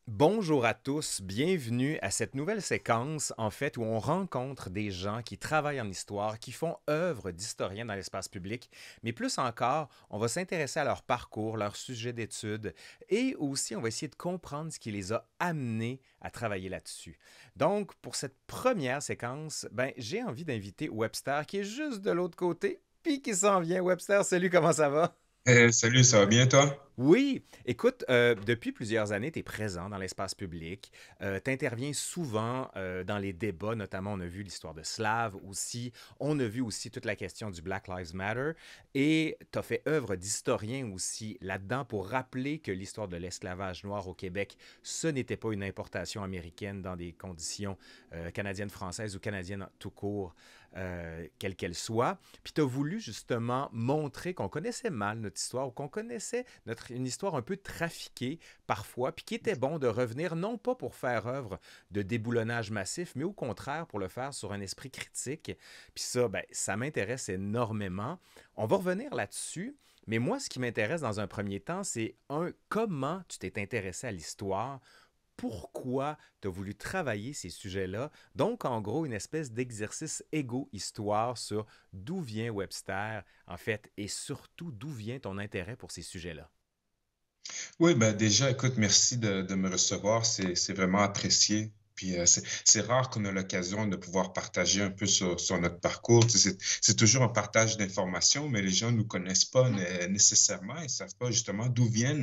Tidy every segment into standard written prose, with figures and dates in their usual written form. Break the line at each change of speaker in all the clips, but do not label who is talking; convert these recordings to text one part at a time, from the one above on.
Bonjour à tous, bienvenue à cette nouvelle séquence en fait où on rencontre des gens qui travaillent en histoire, qui font œuvre d'historien dans l'espace public, mais plus encore, on va s'intéresser à leur parcours, leur sujet d'étude et aussi on va essayer de comprendre ce qui les a amenés à travailler là-dessus. Donc pour cette première séquence, j'ai envie d'inviter Webster qui est juste de l'autre côté, puis qui s'en vient. Webster, salut, comment ça va?
Salut, ça va bien toi?
Oui, écoute, depuis plusieurs années, tu es présent dans l'espace public, tu interviens souvent dans les débats, notamment on a vu l'histoire de Slav aussi, on a vu aussi toute la question du Black Lives Matter, et tu as fait œuvre d'historien aussi là-dedans pour rappeler que l'histoire de l'esclavage noir au Québec, ce n'était pas une importation américaine dans des conditions canadiennes, françaises ou canadiennes tout court, quelle qu'elle soit. Puis tu as voulu justement montrer qu'on connaissait mal notre histoire ou qu'on connaissait une histoire un peu trafiquée parfois, puis qu'il était bon de revenir non pas pour faire œuvre de déboulonnage massif, mais au contraire pour le faire sur un esprit critique. Puis ça, ça m'intéresse énormément. On va revenir là-dessus. Mais moi, ce qui m'intéresse dans un premier temps, c'est comment tu t'es intéressé à l'histoire, pourquoi tu as voulu travailler ces sujets-là. Donc, en gros, une espèce d'exercice égo-histoire sur d'où vient Webster, en fait, et surtout d'où vient ton intérêt pour ces sujets-là.
Oui, ben déjà, écoute, merci de me recevoir, c'est vraiment apprécié. Puis c'est rare qu'on ait l'occasion de pouvoir partager un peu sur notre parcours. Tu sais, c'est toujours un partage d'informations, mais les gens ne nous connaissent pas nécessairement et ne savent pas justement d'où viennent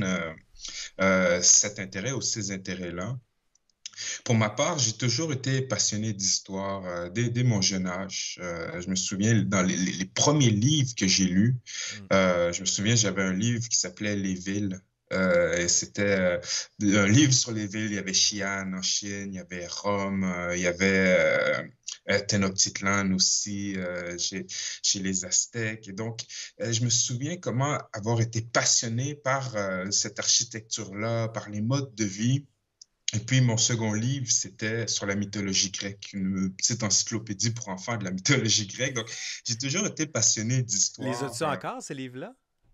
cet intérêt ou ces intérêts-là. Pour ma part, j'ai toujours été passionné d'histoire dès mon jeune âge. Je me souviens, dans les premiers livres que j'ai lus,
Mm.
je me souviens, j'avais un livre qui s'appelait Les villes. Et c'était un livre sur les villes. Il y avait Xi'an en Chine, il y avait Rome, il y avait Tenochtitlan aussi chez les Aztèques. Et donc, je me souviens comment avoir été passionné par cette architecture-là, par les modes de vie. Et puis, mon second livre, c'était sur la mythologie grecque, une petite encyclopédie pour enfants de la mythologie grecque. Donc, j'ai toujours été passionné
Les
d'histoire.
as-tu encore, ces livres-là?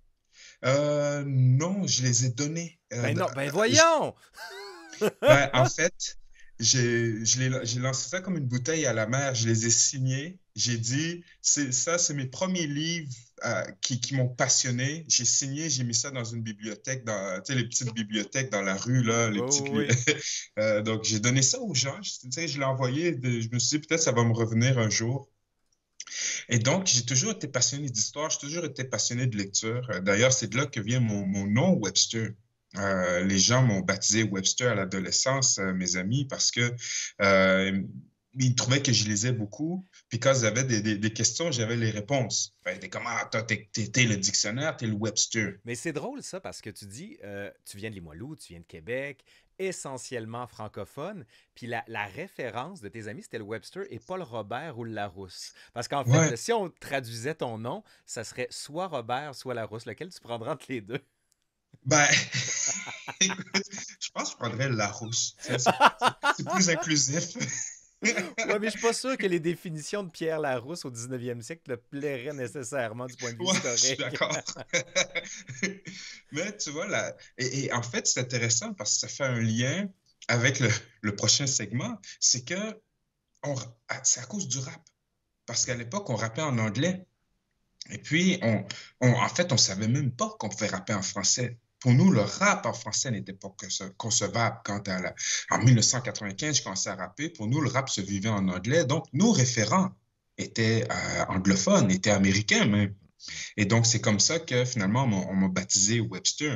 Non, je les ai donnés.
Ben non, ben voyons!
Ben, en fait, j'ai lancé ça comme une bouteille à la mer. Je les ai signés. J'ai dit, c'est mes premiers livres qui m'ont passionné. J'ai signé, j'ai mis ça dans une bibliothèque, tu sais, les petites bibliothèques dans la rue, là, les
Oui,
petits
oui, oui.
donc, j'ai donné ça aux gens. Tu sais, je l'ai envoyé. Je me suis dit, peut-être ça va me revenir un jour. Et donc, j'ai toujours été passionné d'histoire. J'ai toujours été passionné de lecture. D'ailleurs, c'est de là que vient mon nom, Webster. Les gens m'ont baptisé Webster à l'adolescence, mes amis, parce que euh, ils trouvaient que je lisais beaucoup. Puis quand ils avaient des questions, j'avais les réponses. Ben, t'es comment, toi, t'es le dictionnaire, t'es le Webster.
Mais c'est drôle ça parce que tu dis, tu viens de Limoilou, tu viens de Québec, essentiellement francophone, puis la référence de tes amis, c'était le Webster et pas le Robert ou le Larousse. Parce qu'en
Ouais,
fait, si on traduisait ton nom, ça serait soit Robert, soit Larousse, lequel tu prendras entre les deux.
ben, écoute, je pense que je prendrais le Larousse. C'est plus inclusif.
Ouais, mais je suis pas sûr que les définitions de Pierre Larousse au 19e siècle te plairaient nécessairement du point de vue
Ouais, je suis
historique.
d'accord. Mais tu vois, là, et en fait, c'est intéressant parce que ça fait un lien avec le prochain segment. C'est que c'est à cause du rap. Parce qu'à l'époque, on rappait en anglais. Et puis, en fait, on savait même pas qu'on pouvait rapper en français. Pour nous, le rap en français n'était pas concevable. En 1995, je commençais à rapper. Pour nous, le rap se vivait en anglais. Donc, nos référents étaient anglophones, étaient américains même. Et donc, c'est comme ça que finalement, on m'a baptisé Webster.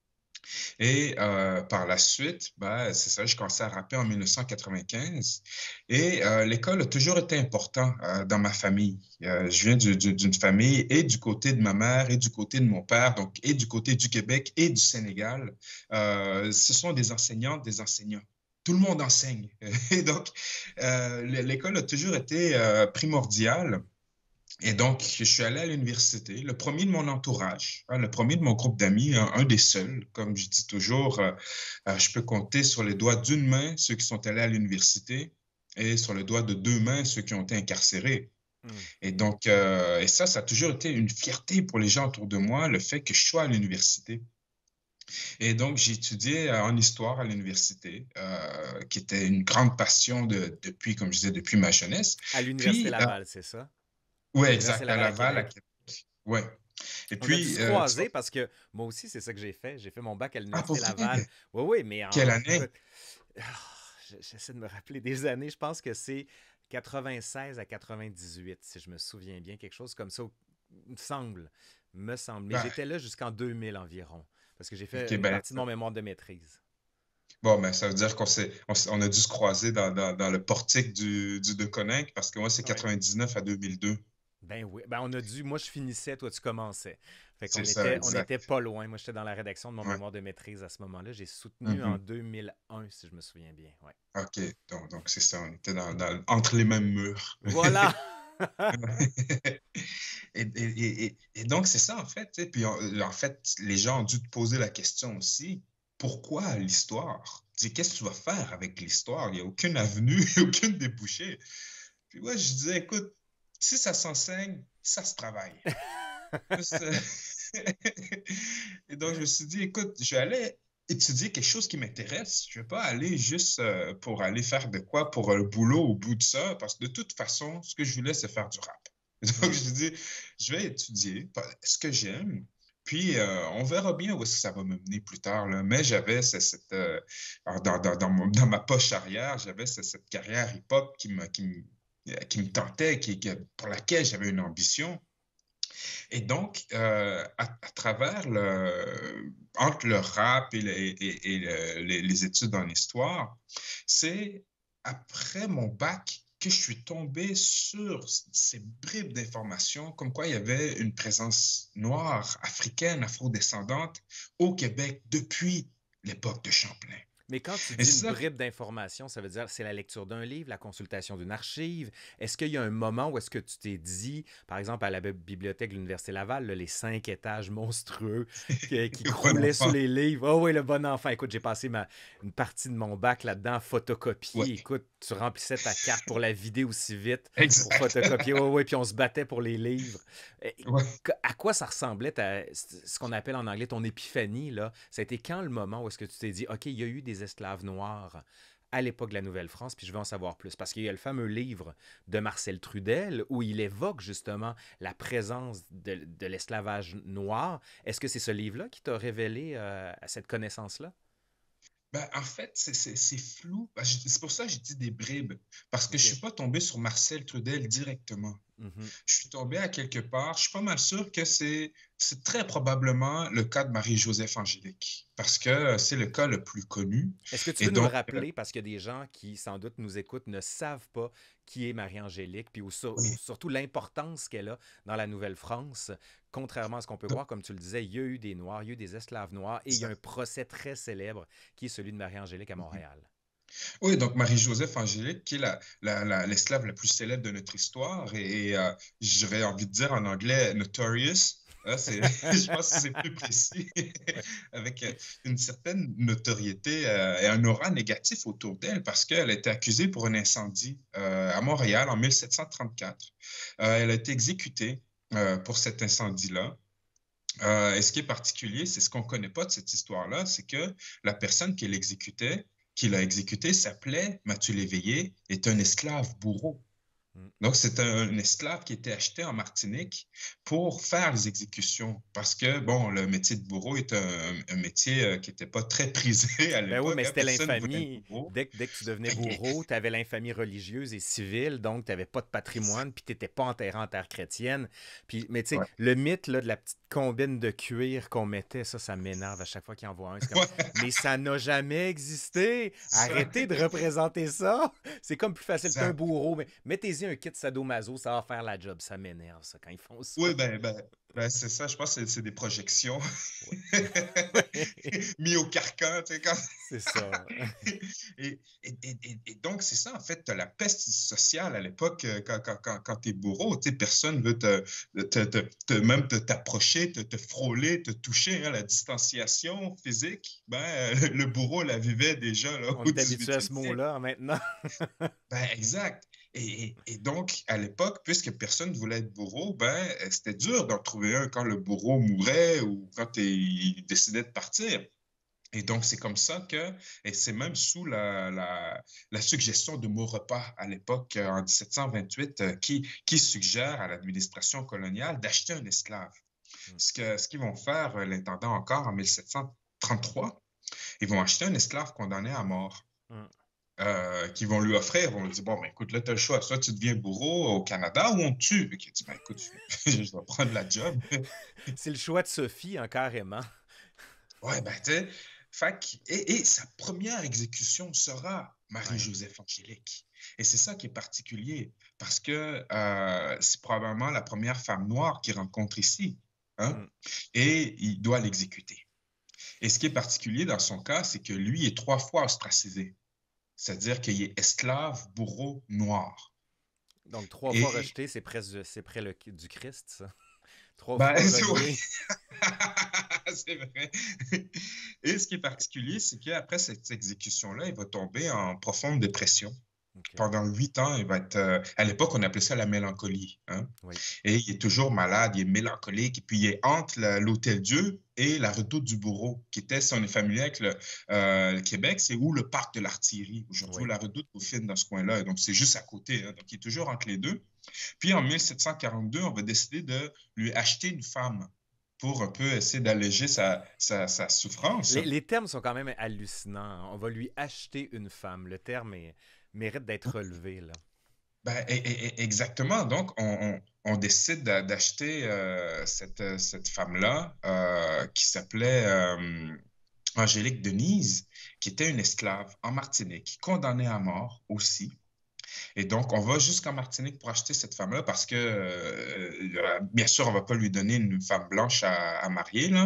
Et par la suite, ben, c'est ça, je commençais à rapper en 1995. Et l'école a toujours été important dans ma famille. Je viens d'une famille et du côté de ma mère et du côté de mon père, donc et du côté du Québec et du Sénégal. Ce sont des enseignantes, des enseignants. Tout le monde enseigne. Et donc, l'école a toujours été primordiale. Et donc, je suis allé à l'université, le premier de mon entourage, hein, le premier de mon groupe d'amis, un des seuls. Comme je dis toujours, je peux compter sur les doigts d'une main ceux qui sont allés à l'université et sur les doigts de deux mains ceux qui ont été incarcérés.
Hmm.
Et donc, et ça a toujours été une fierté pour les gens autour de moi, le fait que je sois à l'université. Et donc, j'ai étudié en histoire à l'université, qui était une grande passion depuis, comme je disais, depuis ma jeunesse.
À l'Université
Puis,
Laval, c'est ça?
ouais,
L'Université
exact, à
Laval à
Laval, à
Québec.
Québec. Ouais. Et
On a dû se
puis, tu vois,
croiser parce que moi aussi, c'est ça que j'ai fait. J'ai fait mon bac à
ah, pour
l'Université Laval.
vrai?
Oui, oui, mais
Quelle
écoute,
année?
ah, j'essaie de me rappeler des années. Je pense que c'est 96 à 98, si je me souviens bien, quelque chose comme ça. Me semble, me semble. Mais
Ben,
j'étais là jusqu'en 2000 environ, parce que j'ai fait
ok,
une
ben,
partie de mon mémoire de maîtrise.
bon, ben, ça veut dire on a dû se croiser dans le portique du De Coninck, parce que moi, c'est
Oui.
99 à 2002.
Ben oui. Ben on a dû. Moi, je finissais, toi, tu commençais. Fait
C'est
qu'on
ça,
était, on
exact.
était pas loin. Moi, j'étais dans la rédaction de mon
Ouais.
mémoire de maîtrise à ce moment-là. J'ai soutenu en
Mhm.
2001, si je me souviens bien. Ouais.
OK. Donc c'est ça, on était entre les mêmes murs.
Voilà!
Et donc, c'est ça, en fait. Tu sais. Puis, en fait, les gens ont dû te poser la question aussi, pourquoi l'histoire? Tu dis, qu'est-ce que tu vas faire avec l'histoire? Il n'y a aucune avenue, il n'y a aucune débouchée. Puis moi, je disais, écoute, si ça s'enseigne, ça se travaille. Juste, et donc, je me suis dit, écoute, je vais aller étudier quelque chose qui m'intéresse. Je ne vais pas aller juste pour aller faire de quoi pour le boulot au bout de ça, parce que de toute façon, ce que je voulais, c'est faire du rap. Donc,
Mhm.
je dis, je vais étudier ce que j'aime, puis on verra bien où est-ce que ça va me mener plus tard, là. Mais j'avais dans ma poche arrière, j'avais cette carrière hip-hop qui me tentait, pour laquelle j'avais une ambition. Et donc, à travers entre le rap et les études en histoire, c'est après mon bac que je suis tombé sur ces bribes d'informations, comme quoi il y avait une présence noire, africaine, afrodescendante au Québec depuis l'époque de Champlain.
Mais quand tu
Et
dis une
ça,
bribe d'information, ça veut dire c'est la lecture d'un livre, la consultation d'une archive. Est-ce qu'il y a un moment où est-ce que tu t'es dit, par exemple à la bibliothèque de l'Université Laval, là, les 5 étages monstrueux qui
le bon
croulaient sous
enfant,
les livres? Oh oui, le bon enfant. Écoute, j'ai passé une partie de mon bac là-dedans,
ouais,
photocopier. Écoute, tu remplissais ta carte pour la vider aussi vite pour
exact.
photocopier. Oui, oui, puis on se battait pour les livres.
Ouais.
À quoi ça ressemblait ce qu'on appelle en anglais ton épiphanie, là? Ça a été quand le moment où est-ce que tu t'es dit, OK, il y a eu des esclaves noirs à l'époque de la Nouvelle-France, puis je veux en savoir plus. Parce qu'il y a le fameux livre de Marcel Trudel où il évoque justement la présence de l'esclavage noir. Est-ce que c'est ce livre-là qui t'a révélé cette connaissance-là?
Ben, en fait, c'est flou. Ben, c'est pour ça que j'ai dit des bribes, parce que je
OK.
suis pas tombé sur Marcel Trudel directement.
Mhm.
Je suis tombé à quelque part. Je suis pas mal sûr que c'est très probablement le cas de Marie-Joseph Angélique, parce que c'est le cas le plus connu.
Est-ce que tu
Et
veux nous le
donc,
rappeler parce qu'il y a des gens qui, sans doute, nous écoutent, ne savent pas qui est Marie-Angélique, puis
oui.
surtout l'importance qu'elle a dans la Nouvelle-France. Contrairement à ce qu'on peut
Donc,
croire, comme tu le disais, il y a eu des Noirs, il y a eu des esclaves noirs, et il y a un
exact.
procès très célèbre qui est celui de Marie-Angélique à
Mhm.
Montréal.
Oui, donc Marie-Joseph Angélique, qui est l'esclave la plus célèbre de notre histoire, et j'aurais envie de dire en anglais notorious. Hein, je pense que c'est plus précis,
Ouais.
avec une certaine notoriété et un aura négatif autour d'elle, parce qu'elle a été accusée pour un incendie à Montréal en 1734. Elle a été exécutée pour cet incendie-là. Et ce qui est particulier, c'est ce qu'on ne connaît pas de cette histoire-là, c'est que la personne qui l'a exécuté s'appelait Mathieu Léveillé, est un esclave bourreau.
Mm.
Donc, c'est un esclave qui était acheté en Martinique pour faire les exécutions. Parce que, bon, le métier de bourreau est un métier qui n'était pas très prisé à
Ben oui,
l'époque.
mais
Hein.
c'était
Personne ne voulait être
l'infamie.
bourreau.
Dès que tu devenais
Fait que,
bourreau, tu avais l'infamie religieuse et civile, donc tu n'avais pas de
exact.
patrimoine, puis tu n'étais pas enterré en terre chrétienne. Puis, mais tu sais,
Ouais.
le mythe là, de la petite combine de cuir qu'on mettait, ça m'énerve à chaque fois qu'il en voit un. C'est comme,
Ouais,
mais ça n'a jamais existé.
ça.
Arrêtez de représenter ça. C'est comme plus facile qu'un
Exact.
bourreau, mais mettez-y un kit sadomaso, ça va faire la job. Ça m'énerve, ça, quand ils font ça.
Oui, c'est ça. Je pense que c'est des projections
Ouais.
mis au carcan, tu sais, quand...
C'est ça.
et donc, c'est ça, en fait, tu as la peste sociale à l'époque quand tu es bourreau. Tu sais, personne veut même t'approcher, te frôler, te toucher. Hein, la distanciation physique, le bourreau la vivait déjà là,
On
au
est habitué à
18e
ce
siècle.
mot-là maintenant.
Ben, exact. Et donc, à l'époque, puisque personne ne voulait être bourreau, c'était dur d'en trouver un quand le bourreau mourait ou quand il décidait de partir. Et donc, c'est comme ça que, et c'est même sous la suggestion de Maurepas à l'époque, en 1728, qui suggère à l'administration coloniale d'acheter un esclave.
Mm.
Ce qu'ils vont faire, l'intendant encore en 1733, ils vont acheter un esclave condamné à mort.
Mm.
Qui vont lui offrir, vont lui dire, bon, ben, écoute, là, tu as le choix, soit tu deviens bourreau au Canada ou on te tue. Puis il dit, ben, écoute, je vais prendre la job.
C'est le choix de Sophie, hein, carrément.
Ouais, ben, tu sais, et sa première exécution sera
Ouais.
Marie-Joseph Angélique. Et c'est ça qui est particulier, parce que c'est probablement la première femme noire qu'il rencontre ici, hein,
Mm.
et il doit l'exécuter. Et ce qui est particulier dans son cas, c'est que lui est 3 fois ostracisé, c'est-à-dire qu'il est esclave, bourreau, noir.
Donc, 3 fois
Et,
rejeté, c'est près du Christ, ça. Trois
ben,
fois renié.
c'est vrai. Et ce qui est particulier, c'est qu'après cette exécution-là, il va tomber en profonde dépression.
OK.
Pendant 8 ans, il va être. À l'époque, on appelait ça la mélancolie, hein.
Oui.
Et il est toujours malade, il est mélancolique, et puis il est entre l'Hôtel-Dieu et la Redoute du Bourreau, qui était, si on est familier avec le Québec, c'est où le parc de l'Artillerie. Aujourd'hui,
Oui.
la Redoute Dauphine dans ce coin-là, et donc c'est juste à côté, hein. Donc il est toujours entre les deux. Puis en 1742, on va décider de lui acheter une femme pour un peu essayer d'alléger sa souffrance.
Les termes sont quand même hallucinants. On va lui acheter une femme. Le terme mérite d'être relevé, là.
Ben, exactement. Donc, on décide d'acheter cette femme-là qui s'appelait Angélique Denise, qui était une esclave en Martinique, condamnée à mort aussi. Et donc, on va jusqu'en Martinique pour acheter cette femme-là parce que, bien sûr, on ne va pas lui donner une femme blanche à marier, là.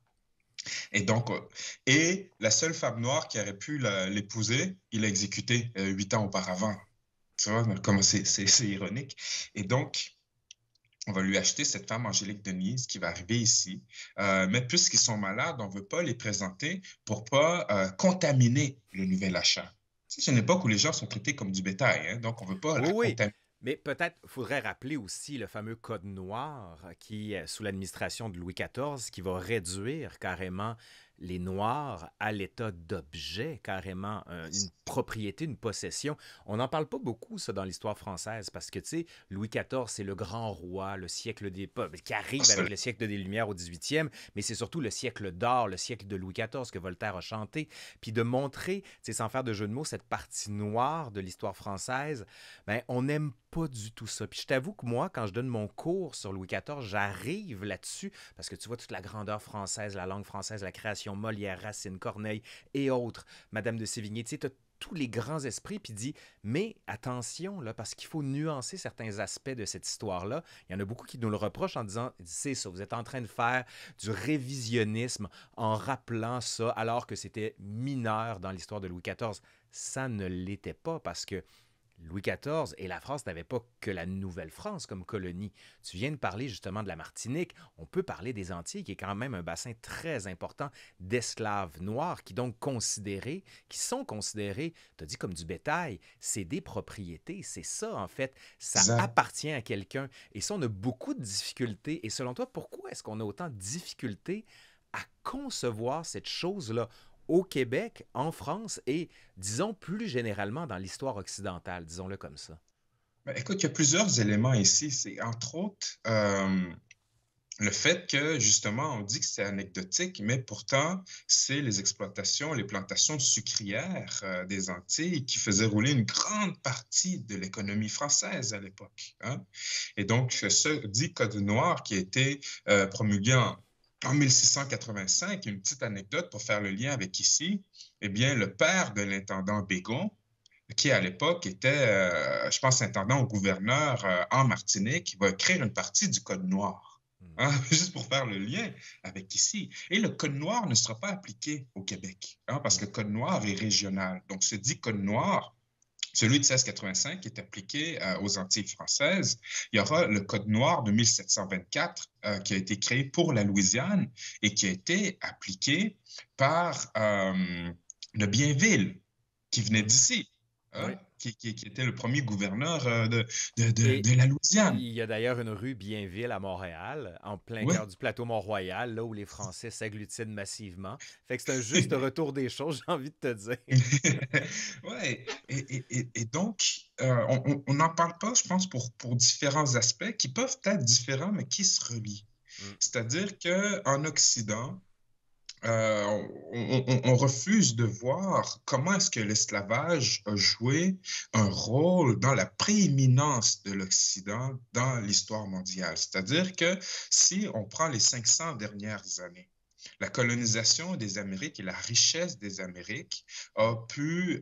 Et donc, et la seule femme noire qui aurait pu l'épouser, il l'a exécutée 8 ans auparavant. Tu vois, comment c'est ironique. Et donc, on va lui acheter cette femme Angélique Denise qui va arriver ici. Mais puisqu'ils sont malades, on ne veut pas les présenter pour pas contaminer le nouvel achat. C'est une époque où les gens sont traités comme du bétail, hein, donc on ne veut pas
Oui,
la
oui.
contaminer.
Mais peut-être faudrait rappeler aussi le fameux Code noir qui, sous l'administration de Louis XIV, qui va réduire carrément les Noirs à l'état d'objet, carrément une propriété, une possession. On n'en parle pas beaucoup, ça, dans l'histoire française, parce que, tu sais, Louis XIV, c'est le grand roi, le siècle des... qui arrive avec le siècle des Lumières au 18e, mais c'est surtout le siècle d'or, le siècle de Louis XIV que Voltaire a chanté. Puis de montrer, tu sais, sans faire de jeu de mots, cette partie noire de l'histoire française, ben, on n'aime pas du tout ça. Puis je t'avoue que moi, quand je donne mon cours sur Louis XIV, j'arrive là-dessus, parce que tu vois toute la grandeur française, la langue française, la création Molière, Racine, Corneille et autres, Madame de Sévigné, tu sais, tu as tous les grands esprits, puis dit, mais attention, là, parce qu'il faut nuancer certains aspects de cette histoire-là. Il y en a beaucoup qui nous le reprochent en disant, c'est ça, vous êtes en train de faire du révisionnisme en rappelant ça, alors que c'était mineur dans l'histoire de Louis XIV. Ça ne l'était pas, parce que Louis XIV et la France n'avaient pas que la Nouvelle-France comme colonie. Tu viens de parler justement de la Martinique. On peut parler des Antilles, qui est quand même un bassin très important d'esclaves noirs qui sont considérés, tu as dit comme du bétail, c'est des propriétés. C'est ça, en fait. Ça
Exact.
appartient à quelqu'un. Et ça, on a beaucoup de difficultés. Et selon toi, pourquoi est-ce qu'on a autant de difficultés à concevoir cette chose-là au Québec, en France et, disons, plus généralement dans l'histoire occidentale, disons-le comme ça?
Ben, écoute, il y a plusieurs éléments ici. C'est entre autres le fait que, justement, on dit que c'est anecdotique, mais pourtant, c'est les exploitations, les plantations sucrières des Antilles qui faisaient rouler une grande partie de l'économie française à l'époque, hein. Et donc, ce dit Code noir qui a été promulgué en 1685, une petite anecdote pour faire le lien avec ici, eh bien, le père de l'intendant Bégon, qui à l'époque était, je pense, intendant au gouverneur en Martinique, va écrire une partie du Code noir.
Hmm.
Hein, juste pour faire le lien avec ici. Et le Code noir ne sera pas appliqué au Québec, hein, parce
Hmm.
que le Code noir est régional. Donc, ce dit Code noir, celui de 1685 qui est appliqué aux Antilles françaises. Il y aura le Code noir de 1724 qui a été créé pour la Louisiane et qui a été appliqué par le Bienville qui venait
Hmm.
d'ici, hein.
Oui.
qui était le premier gouverneur
Et
de la Louisiane.
il y a d'ailleurs une rue Bienville à Montréal, en plein
Oui.
cœur du plateau Mont-Royal, là où les Français s'agglutinent massivement. Fait que c'est un juste retour des choses, j'ai envie de te dire.
Ouais. Et donc, on n'en parle pas, je pense, pour différents aspects qui peuvent être différents, mais qui se relient.
Mm.
C'est-à-dire qu'en Occident, on refuse de voir comment est-ce que l'esclavage a joué un rôle dans la prééminence de l'Occident dans l'histoire mondiale. C'est-à-dire que si on prend les 500 dernières années, la colonisation des Amériques et la richesse des Amériques a pu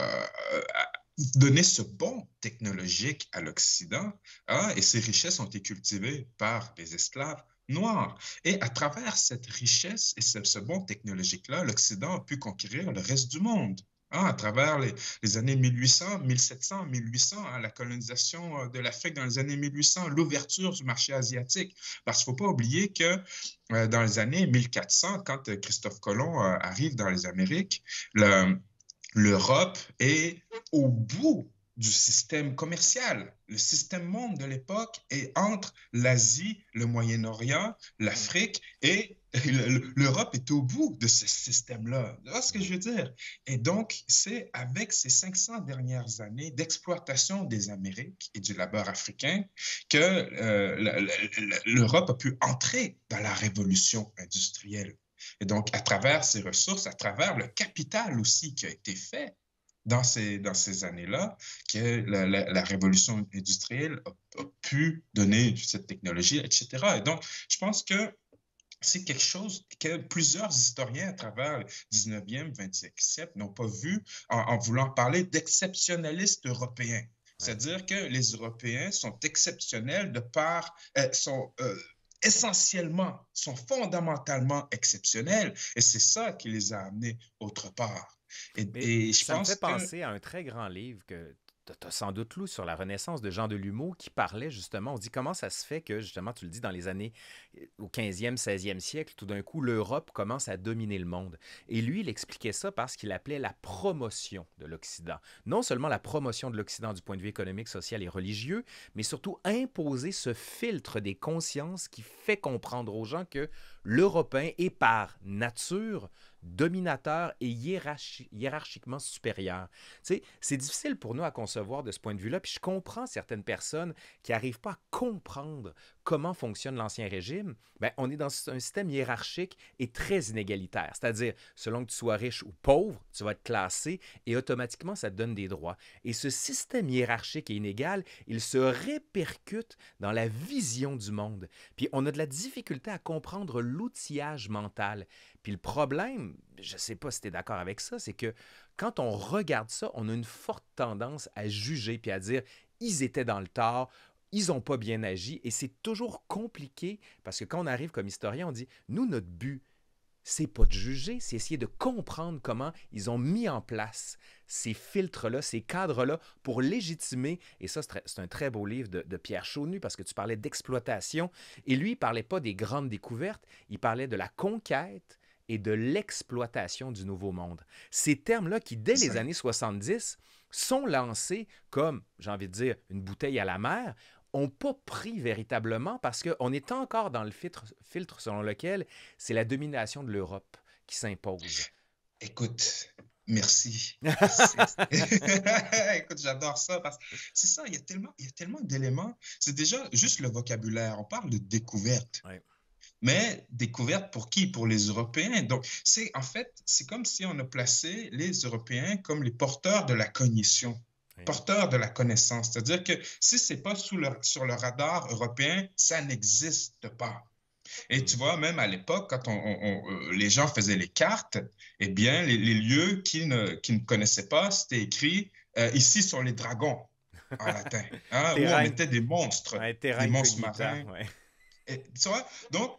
donner ce bond technologique à l'Occident, hein, et ces richesses ont été cultivées par les esclaves noirs. Et à travers cette richesse et ce bond technologique-là, l'Occident a pu conquérir le reste du monde. Hein, à travers les années 1800, 1700, 1800, hein, la colonisation de l'Afrique dans les années 1800, l'ouverture du marché asiatique. Parce qu'il ne faut pas oublier que dans les années 1400, quand Christophe Colomb arrive dans les Amériques, l'Europe est au bout du système commercial. Le système monde de l'époque est entre l'Asie, le Moyen-Orient,
Mm.
l'Afrique et l'Europe est au bout de ce système-là. Tu vois ce que je veux dire? Et donc, c'est avec ces 500 dernières années d'exploitation des Amériques et du labeur africain que l'Europe a pu entrer dans la révolution industrielle. Et donc, à travers ces ressources, à travers le capital aussi qui a été fait dans ces années-là, que la révolution industrielle a pu donner cette technologie, etc. Et donc, je pense que c'est quelque chose que plusieurs historiens à travers le 19e, 20e siècle n'ont pas vu en voulant parler d'exceptionnalistes européens.
Ouais.
C'est-à-dire que les Européens sont exceptionnels de par, sont essentiellement, sont fondamentalement exceptionnels, et c'est ça qui les a amenés autre part.
Mais
Et je
ça me fait
pense que,
penser à un très grand livre que tu as sans doute lu sur la Renaissance de Jean Delumeau qui parlait justement, on dit comment ça se fait que, justement, tu le dis, dans les années au 15e, 16e siècle, tout d'un coup, l'Europe commence à dominer le monde. Et lui, il expliquait ça parce qu'il appelait la promotion de l'Occident. Non seulement la promotion de l'Occident du point de vue économique, social et religieux, mais surtout imposer ce filtre des consciences qui fait comprendre aux gens que l'Européen est par nature dominateur et hiérarchiquement supérieur. Tu sais, c'est difficile pour nous à concevoir de ce point de vue-là, puis je comprends certaines personnes qui n'arrivent pas à comprendre comment fonctionne l'Ancien Régime. Ben, on est dans un système hiérarchique et très inégalitaire, c'est-à-dire, selon que tu sois riche ou pauvre, tu vas être classé et automatiquement, ça te donne des droits. Et ce système hiérarchique et inégal, il se répercute dans la vision du monde. Puis on a de la difficulté à comprendre l'outillage mental. Puis le problème, je ne sais pas si tu es d'accord avec ça, c'est que quand on regarde ça, on a une forte tendance à juger puis à dire ils étaient dans le tort, ils n'ont pas bien agi. Et c'est toujours compliqué parce que quand on arrive comme historien, on dit nous, notre but, c'est pas de juger, c'est essayer de comprendre comment ils ont mis en place ces filtres-là, ces cadres-là pour légitimer, et ça c'est un très beau livre de Pierre Chaunu parce que tu parlais d'exploitation, et lui il parlait pas des grandes découvertes, il parlait de la conquête et de l'exploitation du Nouveau Monde. Ces termes-là qui, dès les années 70, sont lancés comme, j'ai envie de dire, une bouteille à la mer, n'ont pas pris véritablement parce qu'on est encore dans le filtre selon lequel c'est la domination de l'Europe qui s'impose.
écoute, merci. Écoute, j'adore ça parce que c'est ça, il y a tellement d'éléments. C'est déjà juste le vocabulaire. On parle de découverte.
Ouais.
Mais découverte pour qui? Pour les Européens. Donc, en fait, c'est comme si on a placé les Européens comme les porteurs de la cognition,
Ouais.
porteurs de la connaissance. C'est-à-dire que si c'est pas sur le radar européen, ça n'existe pas. Et tu
Mm.
vois, même à l'époque, quand les gens faisaient les cartes, eh bien, les lieux qu'ils ne connaissaient pas, c'était écrit ici sont les dragons en latin, hein, où on
Terra,
mettait
ouais,
des
terra
monstres
incognita.
marins.
Ouais.
Et, tu vois, donc,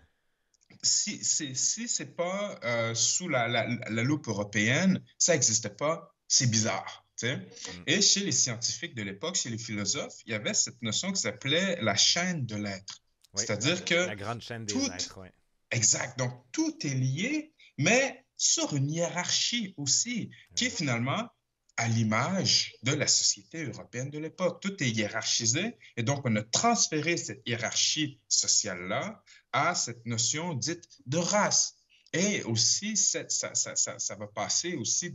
si c'est pas sous la loupe européenne, ça n'existe pas, c'est bizarre. Tu sais.
Mm.
Et chez les scientifiques de l'époque, chez les philosophes, il y avait cette notion qui s'appelait la chaîne de l'être.
Oui,
C'est-à-dire que
la grande chaîne des
tout,
êtres. Ouais.
exact, donc tout est lié, mais sur une hiérarchie aussi, qui est
Ouais.
finalement à l'image de la société européenne de l'époque. Tout est hiérarchisé et donc on a transféré cette hiérarchie sociale-là à cette notion dite de race. Et aussi, ça va passer aussi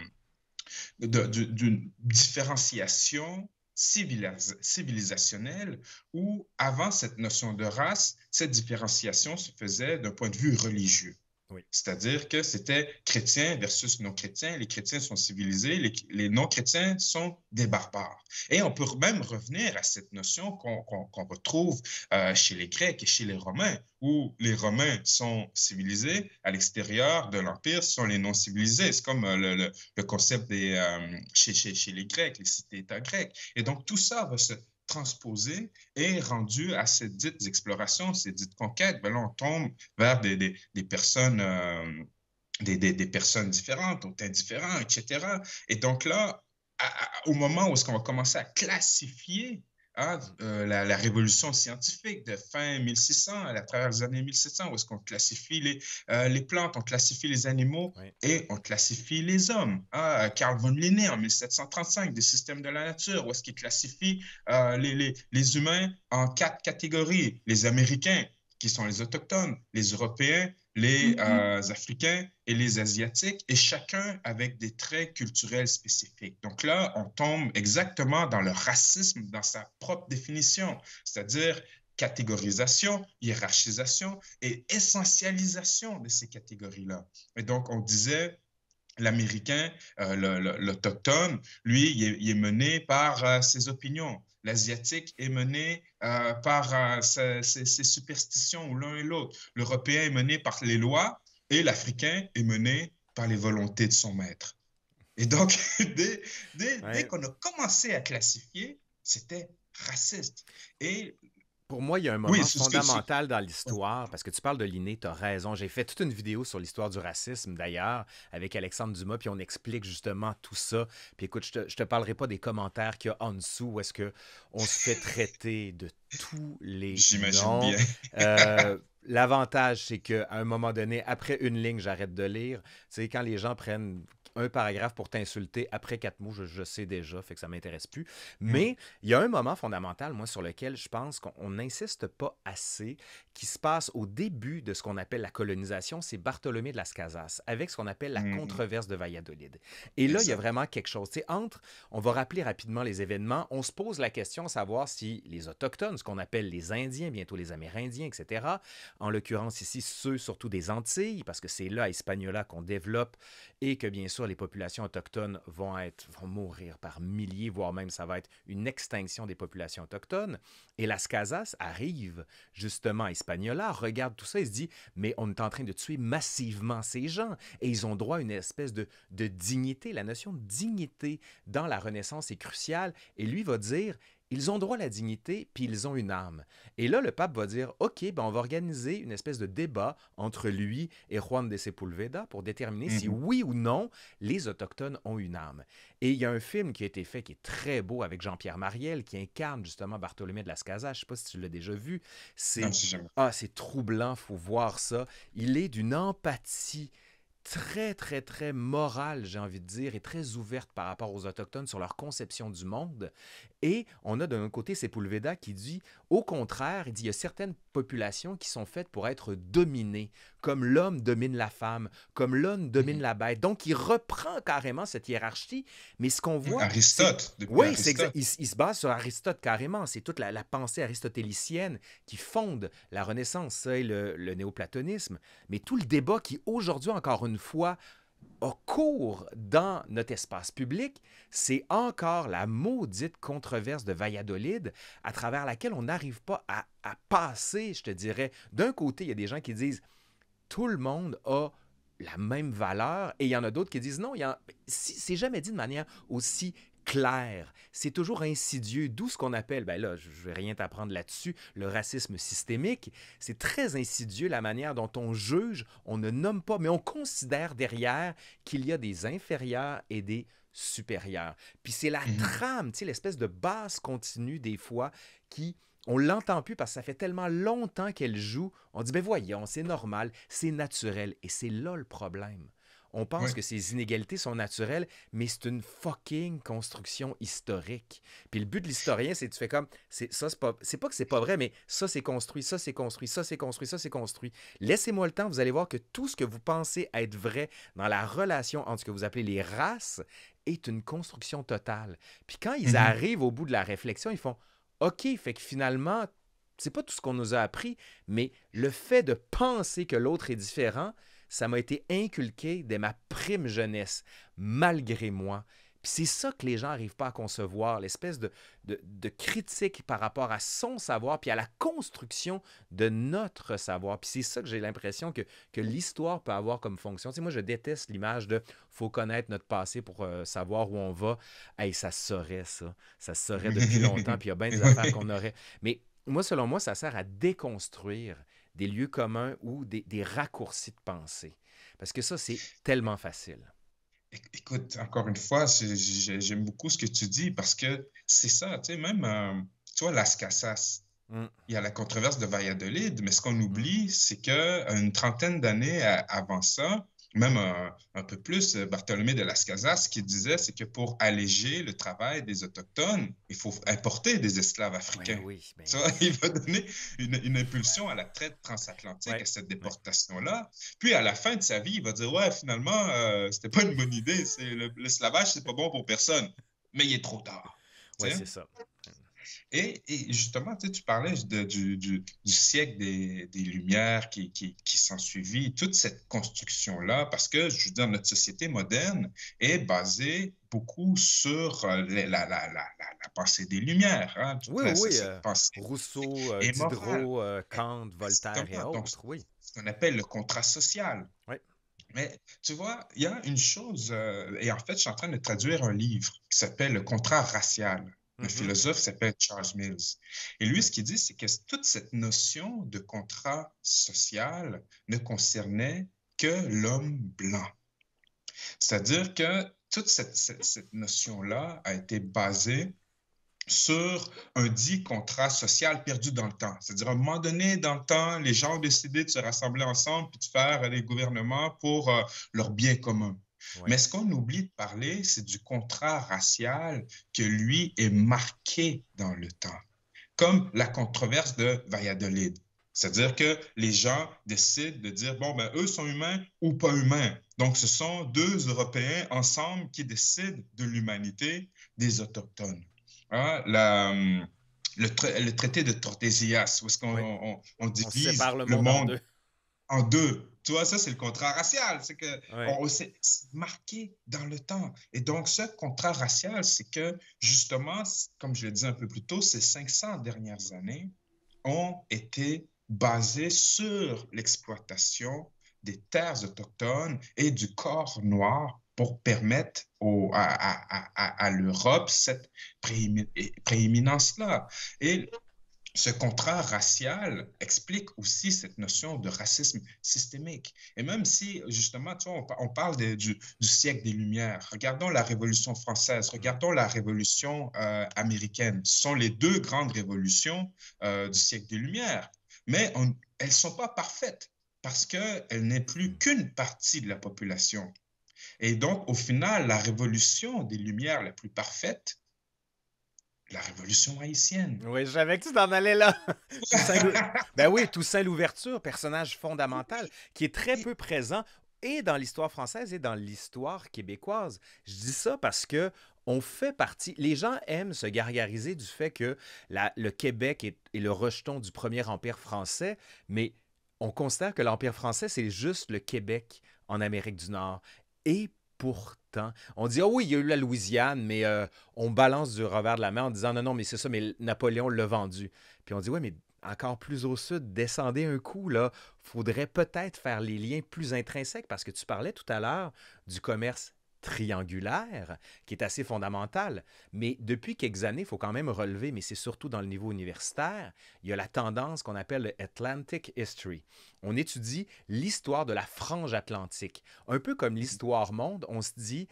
d'une différenciation civilisationnelle où, avant cette notion de race, cette différenciation se faisait d'un point de vue religieux.
Oui.
C'est-à-dire que c'était chrétiens versus non-chrétiens. Les chrétiens sont civilisés, les non-chrétiens sont des barbares. Et on peut même revenir à cette notion qu'on retrouve chez les Grecs et chez les Romains, où les Romains sont civilisés, à l'extérieur de l'Empire sont les non-civilisés. C'est comme le concept chez les Grecs, les cités-États grecs. Et donc tout ça va se transposé et rendu à ces dites explorations, ces dites conquêtes, ben là, on tombe vers des personnes, des personnes différentes, au teint différent, etc. Et donc là, au moment où est-ce qu'on va commencer à classifier la révolution scientifique de fin 1600 à travers les années 1700, où est-ce qu'on classifie les plantes, on classifie les animaux
Oui.
et on classifie les hommes. Carl von Linné en 1735, des systèmes de la nature, où est-ce qu'il classifie les humains en 4 catégories. Les Américains, qui sont les autochtones, les Européens, les Africains et les Asiatiques, et chacun avec des traits culturels spécifiques. Donc là, on tombe exactement dans le racisme dans sa propre définition, c'est-à-dire catégorisation, hiérarchisation et essentialisation de ces catégories-là. Et donc, on disait, l'Américain, l'Autochtone, lui, il est mené par ses opinions. L'Asiatique est mené par ses superstitions ou l'un et l'autre. L'Européen est mené par les lois et l'Africain est mené par les volontés de son maître. Et donc, dès
Ouais.
qu'on a commencé à classifier, c'était raciste. Et
Pour moi, il y a un
oui,
moment
c'est ce que...
fondamental dans l'histoire, parce que tu parles de Linné, tu as raison. J'ai fait toute une vidéo sur l'histoire du racisme, d'ailleurs, avec Alexandre Dumas, puis on explique justement tout ça. Puis écoute, je te parlerai pas des commentaires qu'il y a en dessous, où est-ce qu'on se fait traiter de tous les
J'imagine
noms.
bien.
L'avantage, c'est qu'à un moment donné, après une ligne, j'arrête de lire. Tu sais, quand les gens prennent un paragraphe pour t'insulter, après 4 mots, je sais déjà, fait que ça m'intéresse plus. Mais il y a un moment fondamental, moi, sur lequel je pense qu'on n'insiste pas assez, qui se passe au début de ce qu'on appelle la colonisation, c'est Bartholomé de Las Casas, avec ce qu'on appelle la controverse de Valladolid. Et là, il y a
Exact.
vraiment quelque chose. Tu sais, on va rappeler rapidement les événements, on se pose la question de savoir si les Autochtones, ce qu'on appelle les Indiens, bientôt les Amérindiens, etc., en l'occurrence ici, ceux surtout des Antilles, parce que c'est là, à Hispaniola, qu'on développe et que, bien sûr, les populations autochtones vont mourir par milliers, voire même ça va être une extinction des populations autochtones. Et Las Casas arrive justement à Hispaniola, regarde tout ça et se dit, mais on est en train de tuer massivement ces gens et ils ont droit à une espèce de dignité. La notion de dignité dans la Renaissance est cruciale et lui va dire, ils ont droit à la dignité, puis ils ont une âme. Et là, le pape va dire, OK, ben on va organiser une espèce de débat entre lui et Juan de Sepúlveda pour déterminer si oui ou non les Autochtones ont une âme. Et il y a un film qui a été fait qui est très beau avec Jean-Pierre Mariel qui incarne justement Bartholomé de Las Casas. Je ne sais pas si tu l'as déjà vu.
Non, c'est jamais.
C'est troublant, faut voir ça. Il est d'une empathie très, très, très morale, j'ai envie de dire, et très ouverte par rapport aux Autochtones sur leur conception du monde. Et on a d'un autre côté Sepúlveda qui dit, au contraire, il dit, il y a certaines populations qui sont faites pour être dominées, comme l'homme domine la femme, comme l'homme domine la bête. Donc, il reprend carrément cette hiérarchie, mais ce qu'on voit, c'est...
Aristote, depuis
Oui, c'est exact.
Aristote.
Il se base sur Aristote carrément. C'est toute la pensée aristotélicienne qui fonde la Renaissance, ça et le néoplatonisme. Mais tout le débat qui, aujourd'hui, encore une fois, a cours dans notre espace public, c'est encore la maudite controverse de Valladolid à travers laquelle on n'arrive pas à passer, je te dirais. D'un côté, il y a des gens qui disent tout le monde a la même valeur et il y en a d'autres qui disent non, c'est jamais dit de manière aussi claire. C'est toujours insidieux, d'où ce qu'on appelle, ben là, je ne vais rien t'apprendre là-dessus, le racisme systémique. C'est très insidieux la manière dont on juge, on ne nomme pas, mais on considère derrière qu'il y a des inférieurs et des supérieurs. Puis c'est la trame, tu sais, l'espèce de base continue des fois qui... On l'entend plus parce que ça fait tellement longtemps qu'elle joue. On dit, ben voyons, c'est normal, c'est naturel. Et c'est là le problème. On pense
Oui.
que ces inégalités sont naturelles, mais c'est une fucking construction historique. Puis le but de l'historien, c'est tu fais comme, c'est pas que c'est pas vrai, mais ça c'est construit, ça c'est construit, ça c'est construit, ça c'est construit. Laissez-moi le temps, vous allez voir que tout ce que vous pensez être vrai dans la relation entre ce que vous appelez les races est une construction totale. Puis quand ils
Mhm.
arrivent au bout de la réflexion, ils font, OK, fait que finalement, c'est pas tout ce qu'on nous a appris, mais le fait de penser que l'autre est différent, ça m'a été inculqué dès ma prime jeunesse, malgré moi. Puis c'est ça que les gens n'arrivent pas à concevoir, l'espèce de critique par rapport à son savoir, puis à la construction de notre savoir. Puis c'est ça que j'ai l'impression que l'histoire peut avoir comme fonction. Tu sais, moi, je déteste l'image de faut connaître notre passé pour savoir où on va. Hey, ça se saurait, ça. Ça se saurait depuis longtemps, puis il y a bien des affaires qu'on aurait. Mais moi, selon moi, ça sert à déconstruire des lieux communs ou des raccourcis de pensée. Parce que ça, c'est tellement facile.
Écoute, encore une fois, j'aime beaucoup ce que tu dis parce que c'est ça, tu sais, même, tu vois, Las Casas,
Mm,
il y a la controverse de Valladolid, mais ce qu'on
mm.
oublie, c'est que une trentaine d'années avant ça, même un peu plus, Bartolomé de Las Casas, ce qu'il disait, c'est que pour alléger le travail des Autochtones, il faut importer des esclaves
Ouais,
africains.
oui, ben
Tu vois,
oui.
il va donner une impulsion à la traite transatlantique, à
Ouais,
cette
ouais.
déportation-là. Puis à la fin de sa vie, il va dire, ouais, finalement, c'était pas une bonne idée. L'esclavage, c'est pas bon pour personne. Mais il est trop tard. Tu
Ouais,
sais?
c'est ça.
Et justement, tu sais, tu parlais du siècle des Lumières qui s'en suivit, toute cette construction-là, parce que, je veux dire, notre société moderne est basée beaucoup sur la pensée des Lumières, hein, toute
Oui, oui, oui.
cette pensée
Rousseau,
est morale.
Diderot, Kant, Voltaire et
Exactement. Donc,
autres, oui.
ce qu'on appelle le contrat social.
Oui.
Mais tu vois, il y a une chose, et en fait, je suis en train de traduire un livre qui s'appelle Le contrat racial. Un
Mhm.
philosophe qui s'appelle Charles Mills. Et lui,
Oui.
ce qu'il dit, c'est que toute cette notion de contrat social ne concernait que l'homme blanc. C'est-à-dire que toute cette notion-là a été basée sur un dit contrat social perdu dans le temps. C'est-à-dire, à un moment donné, dans le temps, les gens ont décidé de se rassembler ensemble puis de faire des gouvernements pour leur bien commun.
Oui.
Mais ce qu'on oublie de parler, c'est du contrat racial que lui est marqué dans le temps, comme la controverse de Valladolid. C'est-à-dire que les gens décident de dire, bon, ben, eux sont humains ou pas humains. Donc, ce sont deux Européens ensemble qui décident de l'humanité des Autochtones. Hein, le traité de Tordesillas, où est-ce qu'on
Oui.
on
On sépare
divise
le
le
monde en
monde
deux.
en deux. Tu vois, ça, c'est le contrat racial. C'est que
Oui.
c'est marqué dans le temps. Et donc, ce contrat racial, c'est que, justement, comme je l'ai dit un peu plus tôt, ces 500 dernières années ont été basées sur l'exploitation des terres autochtones et du corps noir pour permettre à l'Europe cette prééminence-là. Et ce contrat racial explique aussi cette notion de racisme systémique. Et même si, justement, tu vois, on parle du siècle des Lumières, regardons la Révolution française,
Mm.
regardons la Révolution américaine. Ce sont les deux grandes révolutions du siècle des Lumières. Mais elles ne sont pas parfaites parce qu'elles n'est plus
Mm.
qu'une partie de la population. Et donc, au final, la Révolution des Lumières la plus parfaite, la Révolution haïtienne.
Oui, je savais que tu t'en allais là. Toussaint Lou- Ben oui, Toussaint Louverture, personnage fondamental, qui est très peu présent et dans l'histoire française et dans l'histoire québécoise. Je dis ça parce que on fait partie. Les gens aiment se gargariser du fait que le Québec est le rejeton du premier empire français, mais on considère que l'empire français, c'est juste le Québec en Amérique du Nord. Et pourtant, on dit, ah oui, il y a eu la Louisiane, mais on balance du revers de la main en disant, non, non, mais c'est ça, mais Napoléon l'a vendu. Puis on dit, oui, mais encore plus au sud, descendez un coup, là, faudrait peut-être faire les liens plus intrinsèques, parce que tu parlais tout à l'heure du commerce triangulaire, qui est assez fondamental. Mais depuis quelques années, il faut quand même relever, mais c'est surtout dans le niveau universitaire, il y a la tendance qu'on appelle le Atlantic History. On étudie l'histoire de la frange atlantique. Un peu comme l'histoire monde, on se dit,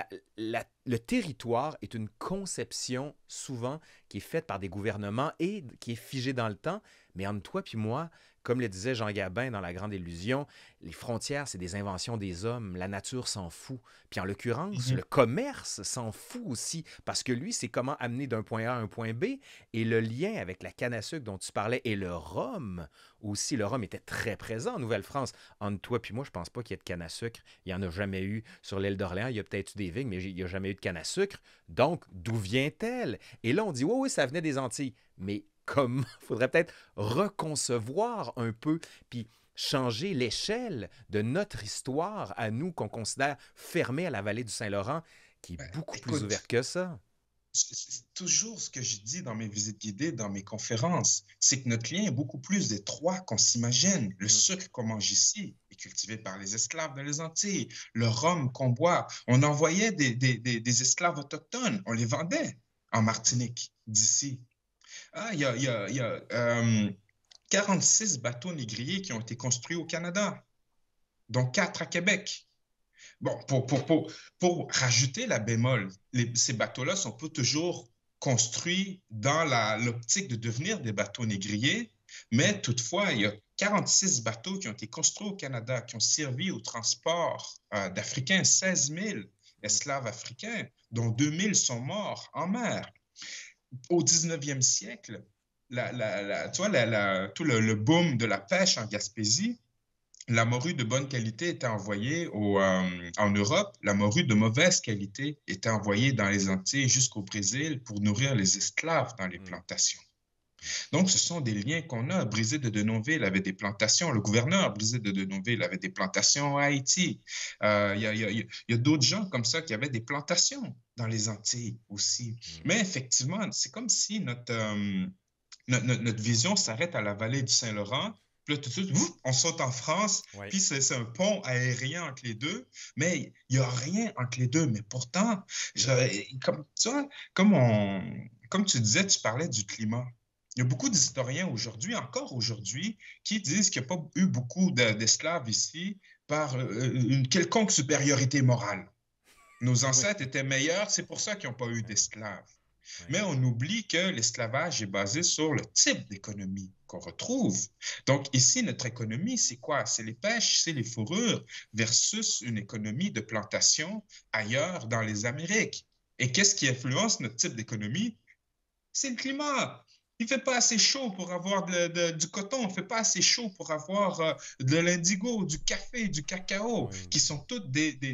le territoire est une conception souvent qui est faite par des gouvernements et qui est figée dans le temps, mais entre toi puis moi, Comme le disait Jean Gabin dans La Grande Illusion, les frontières, c'est des inventions des hommes. La nature s'en fout. Puis en l'occurrence,
Mhm.
le commerce s'en fout aussi, parce que lui, c'est comment amener d'un point A à un point B. Et le lien avec la canne à sucre dont tu parlais et le rhum aussi, le rhum était très présent en Nouvelle-France. Entre toi puis moi, je pense pas qu'il y ait de canne à sucre. Il n'y en a jamais eu sur l'île d'Orléans. Il y a peut-être eu des vignes, mais il n'y a jamais eu de canne à sucre. Donc, d'où vient-elle? Et là, on dit, oui, oui, ça venait des Antilles. Mais comme, il faudrait peut-être reconcevoir un peu, puis changer l'échelle de notre histoire à nous, qu'on considère fermée à la vallée du Saint-Laurent, qui est
Ben,
beaucoup plus
écoute,
ouverte que ça.
c'est toujours ce que je dis dans mes visites guidées, dans mes conférences, c'est que notre lien est beaucoup plus étroit qu'on s'imagine. Le
Mm,
sucre qu'on mange ici est cultivé par les esclaves dans les Antilles. Le rhum qu'on boit, on envoyait des esclaves autochtones, on les vendait en
mhm,
Martinique, d'ici. Ah, il y a 46 bateaux négriers qui ont été construits au Canada, dont 4 à Québec. Bon, pour rajouter la bémol, ces bateaux-là sont pas toujours construits dans l'optique de devenir des bateaux négriers, mais toutefois, il y a 46 bateaux qui ont été construits au Canada, qui ont servi au transport d'Africains, 16 000
mm,
esclaves africains, dont 2 000 sont morts en mer. Au 19e siècle, tu vois, tout le boom de la pêche en Gaspésie, la morue de bonne qualité était envoyée en Europe. La morue de mauvaise qualité était envoyée dans les Antilles jusqu'au Brésil pour nourrir les esclaves dans les
mm,
plantations. Donc, ce sont des liens qu'on a. Brisé de Denonville avait des plantations. Le gouverneur Brisé de Denonville avait des plantations à Haïti. Il y a d'autres gens comme ça qui avaient des plantations dans les Antilles aussi.
mm.
Mais effectivement, c'est comme si notre vision s'arrête à la vallée du Saint-Laurent. Puis là, tout de suite, ouf, on saute en France,
Oui.
puis c'est un pont aérien entre les deux, mais il n'y a rien entre les deux. Mais pourtant, comme, tu vois, comme tu disais, tu parlais du climat. Il y a beaucoup d'historiens aujourd'hui, encore aujourd'hui, qui disent qu'il n'y a pas eu beaucoup d'esclaves ici par une quelconque supériorité morale. Nos
Oui.
ancêtres étaient meilleurs, c'est pour ça qu'ils n'ont pas eu
Oui.
d'esclaves.
Oui.
Mais on oublie que l'esclavage est basé sur le type d'économie qu'on retrouve. Donc ici, notre économie, c'est quoi? C'est les pêches, c'est les fourrures versus une économie de plantation ailleurs dans les Amériques. Et qu'est-ce qui influence notre type d'économie? C'est le climat. Il ne fait pas assez chaud pour avoir du coton, il ne fait pas assez chaud pour avoir de l'indigo, du café, du cacao,
Oui.
qui sont toutes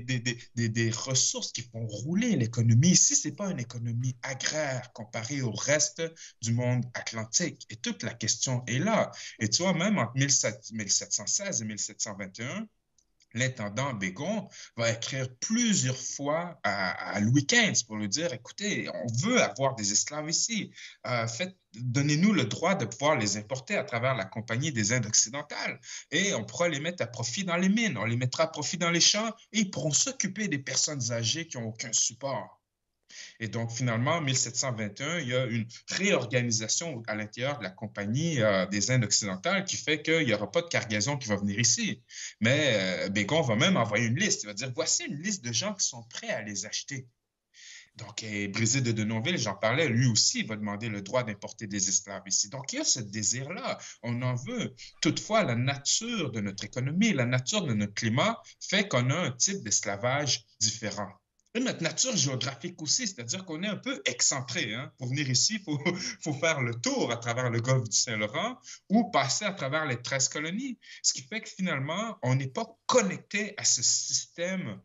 des ressources qui font rouler l'économie. Ici, ce n'est pas une économie agraire comparée au reste du monde atlantique. Et toute la question est là. Et tu vois, même entre 1716 et 1721, l'intendant Bégon va écrire plusieurs fois à Louis XV pour lui dire, écoutez, on veut avoir des esclaves ici. Donnez-nous le droit de pouvoir les importer à travers la Compagnie des Indes occidentales et on pourra les mettre à profit dans les mines, on les mettra à profit dans les champs et ils pourront s'occuper des personnes âgées qui n'ont aucun support. Et donc, finalement, en 1721, il y a une réorganisation à l'intérieur de la Compagnie des Indes occidentales qui fait qu'il n'y aura pas de cargaison qui va venir ici. Mais Bacon va même envoyer une liste. Il va dire, voici une liste de gens qui sont prêts à les acheter. Donc, Brisé de Denonville, j'en parlais, lui aussi il va demander le droit d'importer des esclaves ici. Donc, il y a ce désir-là, on en veut. Toutefois, la nature de notre économie, la nature de notre climat fait qu'on a un type d'esclavage différent. Et notre nature géographique aussi, c'est-à-dire qu'on est un peu excentré. Hein. Pour venir ici, faut faire le tour à travers le golfe du Saint-Laurent ou passer à travers les 13 colonies. Ce qui fait que finalement, on n'est pas connecté à ce système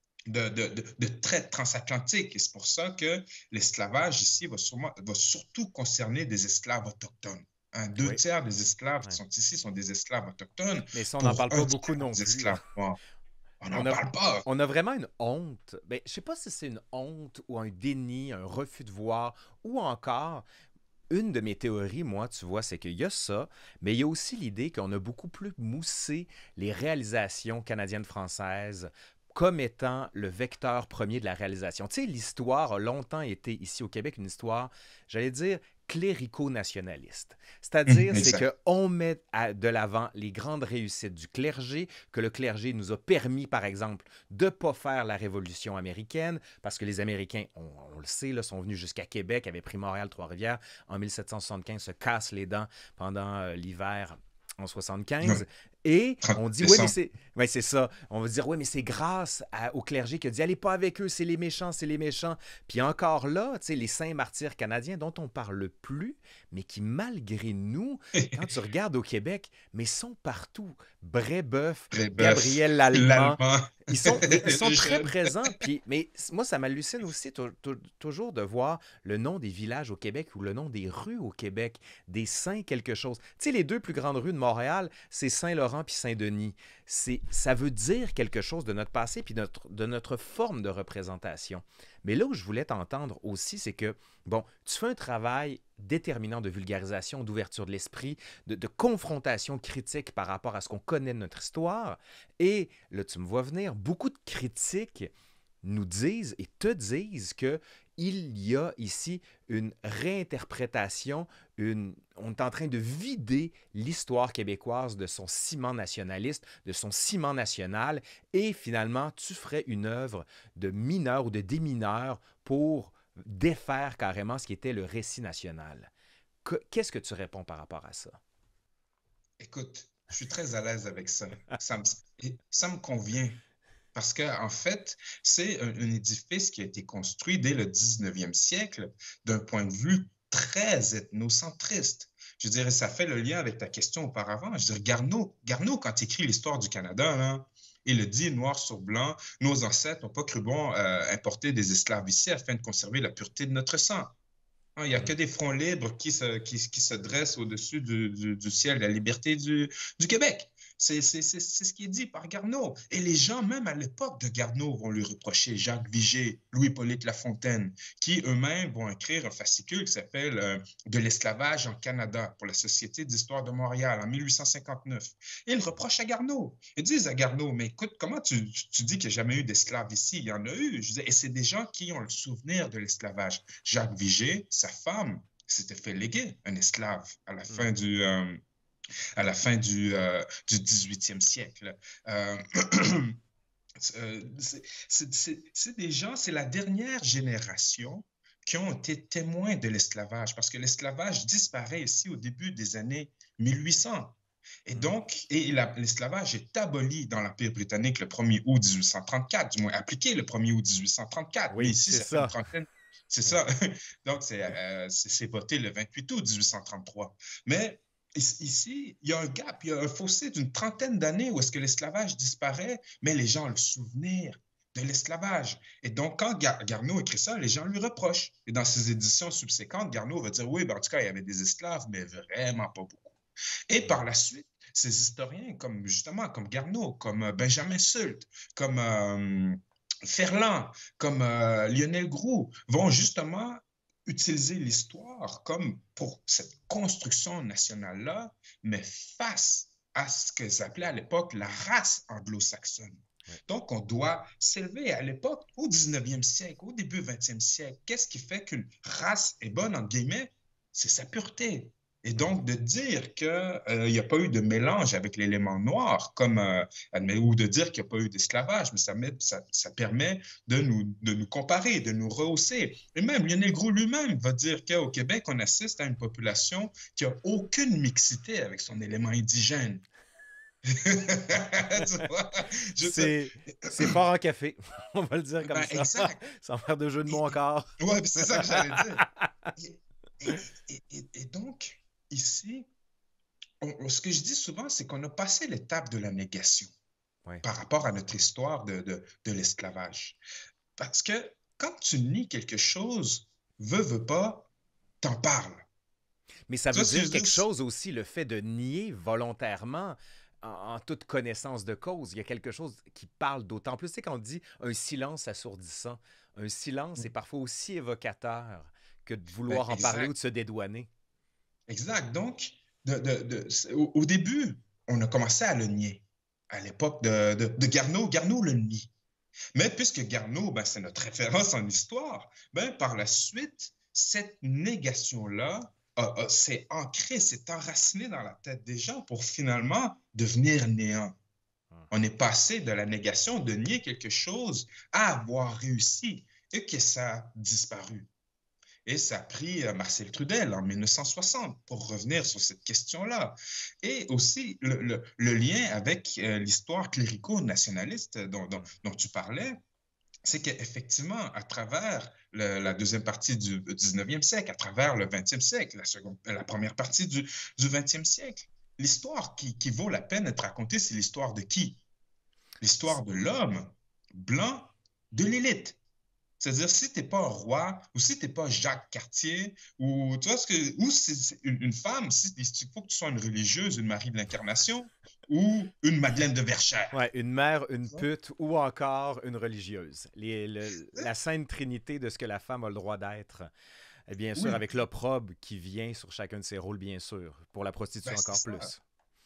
de traite transatlantique. Et c'est pour ça que l'esclavage ici va surtout concerner des esclaves autochtones. Deux
Oui.
tiers des esclaves qui
Oui.
sont ici sont des esclaves autochtones
Mais ça, on n'en
pour
parle
un
pas beaucoup
tiers
non
des
plus, là.
esclaves noirs. On n'en
On a,
parle pas.
on a vraiment une honte. Ben, je sais pas si c'est une honte ou un déni, un refus de voir, ou encore, une de mes théories, moi, tu vois, c'est qu'il y a ça, mais il y a aussi l'idée qu'on a beaucoup plus moussé les réalisations canadiennes-françaises comme étant le vecteur premier de la réalisation. Tu sais, l'histoire a longtemps été, ici au Québec, une histoire, j'allais dire, clérico-nationaliste. C'est-à-dire, c'est
Exact.
qu'on met de l'avant les grandes réussites du clergé, que le clergé nous a permis, par exemple, de ne pas faire la Révolution américaine, parce que les Américains, on le sait, là, sont venus jusqu'à Québec, avaient pris Montréal, Trois-Rivières, en 1775, se cassent les dents pendant l'hiver en
Ouais,
75, et
30
on dit, oui, mais
décembre.
c'est ouais, c'est ça. On va dire, oui, mais c'est grâce au clergé qui a dit, allez pas avec eux, c'est les méchants, c'est les méchants. Puis encore là, tu sais, les saints martyrs canadiens dont on parle plus, mais qui, malgré nous, quand tu regardes au Québec, mais sont partout. Brébeuf,
Brébeuf,
Gabriel Lallemand,
l'Allemand,
mais ils sont
le
très
jeune.
présents. Puis, mais moi, ça m'hallucine aussi toujours de voir le nom des villages au Québec ou le nom des rues au Québec, des saints quelque chose. Tu sais, les deux plus grandes rues de Montréal, c'est Saint-Laurent puis Saint-Denis. Ça veut dire quelque chose de notre passé puis de notre forme de représentation. Mais là où je voulais t'entendre aussi, c'est que, bon, tu fais un travail déterminant de vulgarisation, d'ouverture de l'esprit, de confrontation critique par rapport à ce qu'on connaît de notre histoire. Et là, tu me vois venir, beaucoup de critiques nous disent et te disent que il y a ici une réinterprétation, on est en train de vider l'histoire québécoise de son ciment nationaliste, de son ciment national, et finalement, tu ferais une œuvre de mineur ou de démineur pour défaire carrément ce qui était le récit national. Qu'est-ce que tu réponds par rapport à ça?
Écoute, je suis très à l'aise avec ça. Ça me convient. Parce que, en fait, c'est un édifice qui a été construit dès le 19e siècle d'un point de vue très ethnocentriste. Je dirais, ça fait le lien avec ta question auparavant. Je dirais, Garneau quand il écrit l'histoire du Canada, là, il le dit noir sur blanc, nos ancêtres n'ont pas cru bon importer des esclaves ici afin de conserver la pureté de notre sang. Il n'y a que des fronts libres qui se dressent au-dessus du ciel de la liberté du Québec. C'est ce qui est dit par Garneau. Et les gens, même à l'époque de Garneau, vont lui reprocher, Jacques Vigée, Louis-Polyte Lafontaine, qui eux-mêmes vont écrire un fascicule qui s'appelle De l'esclavage en Canada pour la Société d'histoire de Montréal en 1859. Et ils reprochent à Garneau. Ils disent à Garneau, mais écoute, comment tu dis qu'il n'y a jamais eu d'esclaves ici? Il y en a eu. Je disais, et c'est des gens qui ont le souvenir de l'esclavage. Jacques Vigée, sa femme, s'était fait léguer un esclave à la fin du 18e siècle. Euh, c'est des gens, c'est la dernière génération qui ont été témoins de l'esclavage, parce que l'esclavage disparaît ici au début des années 1800. Et donc, l'esclavage est aboli dans l'Empire britannique le 1er août 1834, du moins appliqué le 1er août 1834, mais
Oui,
ici,
c'est
ça fait une
ça.
trentaine. C'est
Oui.
ça. Donc, c'est voté le 28 août 1833. Mais ici, il y a un gap, il y a un fossé d'une trentaine d'années où est-ce que l'esclavage disparaît, mais les gens ont le souvenir de l'esclavage. Et donc, quand Garneau écrit ça, les gens lui reprochent. Et dans ses éditions subséquentes, Garneau va dire, oui, ben, en tout cas, il y avait des esclaves, mais vraiment pas beaucoup. Et par la suite, ces historiens, comme justement, comme Garneau, comme Benjamin Sult, comme Ferland, comme Lionel Groulx, vont justement utiliser l'histoire comme pour cette construction nationale-là, mais face à ce qu'ils appelaient à l'époque la race anglo-saxonne.
Ouais.
Donc, on doit s'élever à l'époque, au 19e siècle, au début 20e siècle. Qu'est-ce qui fait qu'une race est bonne, entre guillemets? C'est sa pureté. Et donc, de dire qu'il n'y a pas eu de mélange avec l'élément noir, ou de dire qu'il n'y a pas eu d'esclavage, mais ça permet de nous comparer, de nous rehausser. Et même Lionel Groulx lui-même va dire qu'au Québec, on assiste à une population qui n'a aucune mixité avec son élément indigène. Tu vois?
c'est c'est fort en café, on va le dire comme
Ben,
ça,
exact.
sans faire de jeu de mots encore.
Ouais, c'est ça que j'allais dire. Et, et donc, ici, ce que je dis souvent, c'est qu'on a passé l'étape de la négation
Ouais.
par rapport à notre histoire de l'esclavage. Parce que quand tu nies quelque chose, veux pas, t'en parles.
Mais ça
Tu
veut
vois ce que
dire
je veux
quelque
dire?
chose aussi, le fait de nier volontairement en toute connaissance de cause. Il y a quelque chose qui parle d'autant plus. Tu sais, quand on dit un silence assourdissant, un silence est parfois aussi évocateur que de
Ben,
vouloir en parler ou
exact.
de se dédouaner.
Exact. Donc, au début, on a commencé à le nier. À l'époque de Garneau, Garneau le nie. Mais puisque Garneau, ben, c'est notre référence en histoire, ben, par la suite, cette négation-là s'est ancrée, s'est enracinée dans la tête des gens pour finalement devenir néant. On est passé de la négation, de nier quelque chose, à avoir réussi et que ça a disparu. Et ça a pris Marcel Trudel en 1960 pour revenir sur cette question-là. Et aussi le lien avec l'histoire clérico-nationaliste dont tu parlais, c'est qu'effectivement, à travers la deuxième partie du 19e siècle, à travers le 20e siècle, la première partie du 20e siècle, l'histoire qui vaut la peine d'être racontée, c'est l'histoire de qui? L'histoire de l'homme blanc de l'élite. C'est-à-dire, si tu n'es pas un roi, ou si tu n'es pas Jacques Cartier, ou tu vois ce que, ou c'est une femme, il faut que tu sois une religieuse, une Marie de l'Incarnation, ou une Madeleine de Verchères.
Ouais, une mère, une pute ou encore une religieuse. La sainte trinité de ce que la femme a le droit d'être. Et bien sûr,
Oui,
avec l'opprobre qui vient sur chacun de ses rôles, bien sûr. Pour la prostitution
ben c'est
encore
ça.
plus.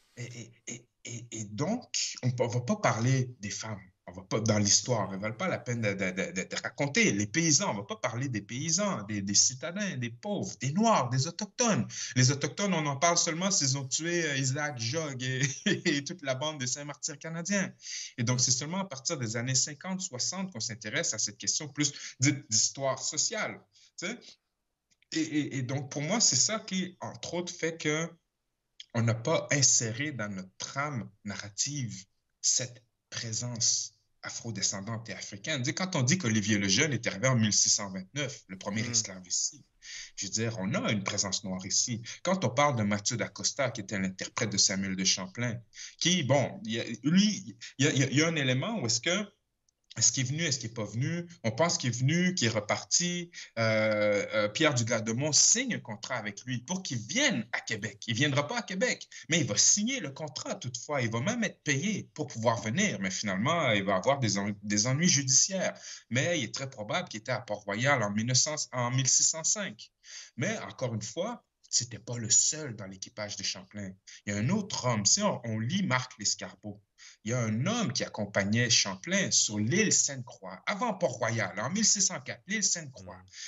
Et donc, on ne va pas parler des femmes. On va pas, dans l'histoire, elles ne valent pas la peine d'être racontées. Les paysans, on ne va pas parler des paysans, des citadins, des pauvres, des Noirs, des Autochtones. Les Autochtones, on en parle seulement s'ils ont tué Isaac Jogues et toute la bande des Saint-Martyrs canadiens. Et donc, c'est seulement à partir des années 50-60 qu'on s'intéresse à cette question plus dite d'histoire sociale. Tu sais? Et donc, pour moi, c'est ça qui, entre autres, fait que on n'a pas inséré dans notre trame narrative cette présence afrodescendante et africaine. Quand on dit qu'Olivier le Jeune est arrivé en 1629, le premier
Hmm.
esclave ici, je veux dire, on a une présence noire ici. Quand on parle de Mathieu d'Acosta, qui était l'interprète de Samuel de Champlain, qui, bon, lui, il y a un élément où est-ce qu'il est venu, est-ce qu'il n'est pas venu? On pense qu'il est venu, qu'il est reparti. Pierre Dugardemont signe un contrat avec lui pour qu'il vienne à Québec. Il ne viendra pas à Québec, mais il va signer le contrat toutefois. Il va même être payé pour pouvoir venir, mais finalement, il va avoir des ennuis judiciaires. Mais il est très probable qu'il était à Port-Royal en 1605. Mais encore une fois, ce n'était pas le seul dans l'équipage de Champlain. Il y a un autre homme. Si on lit Marc Lescarbot, il y a un homme qui accompagnait Champlain sur l'île Sainte-Croix, avant Port-Royal, en 1604, l'île Sainte-Croix.
Hmm.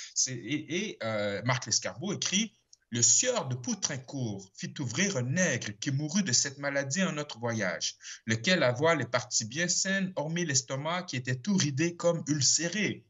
Marc Lescarbot écrit le sieur de Poutrincourt fit ouvrir un nègre qui mourut de cette maladie en notre voyage, lequel avoit les parties bien saines, hormis l'estomac qui était tout ridé comme ulcéré.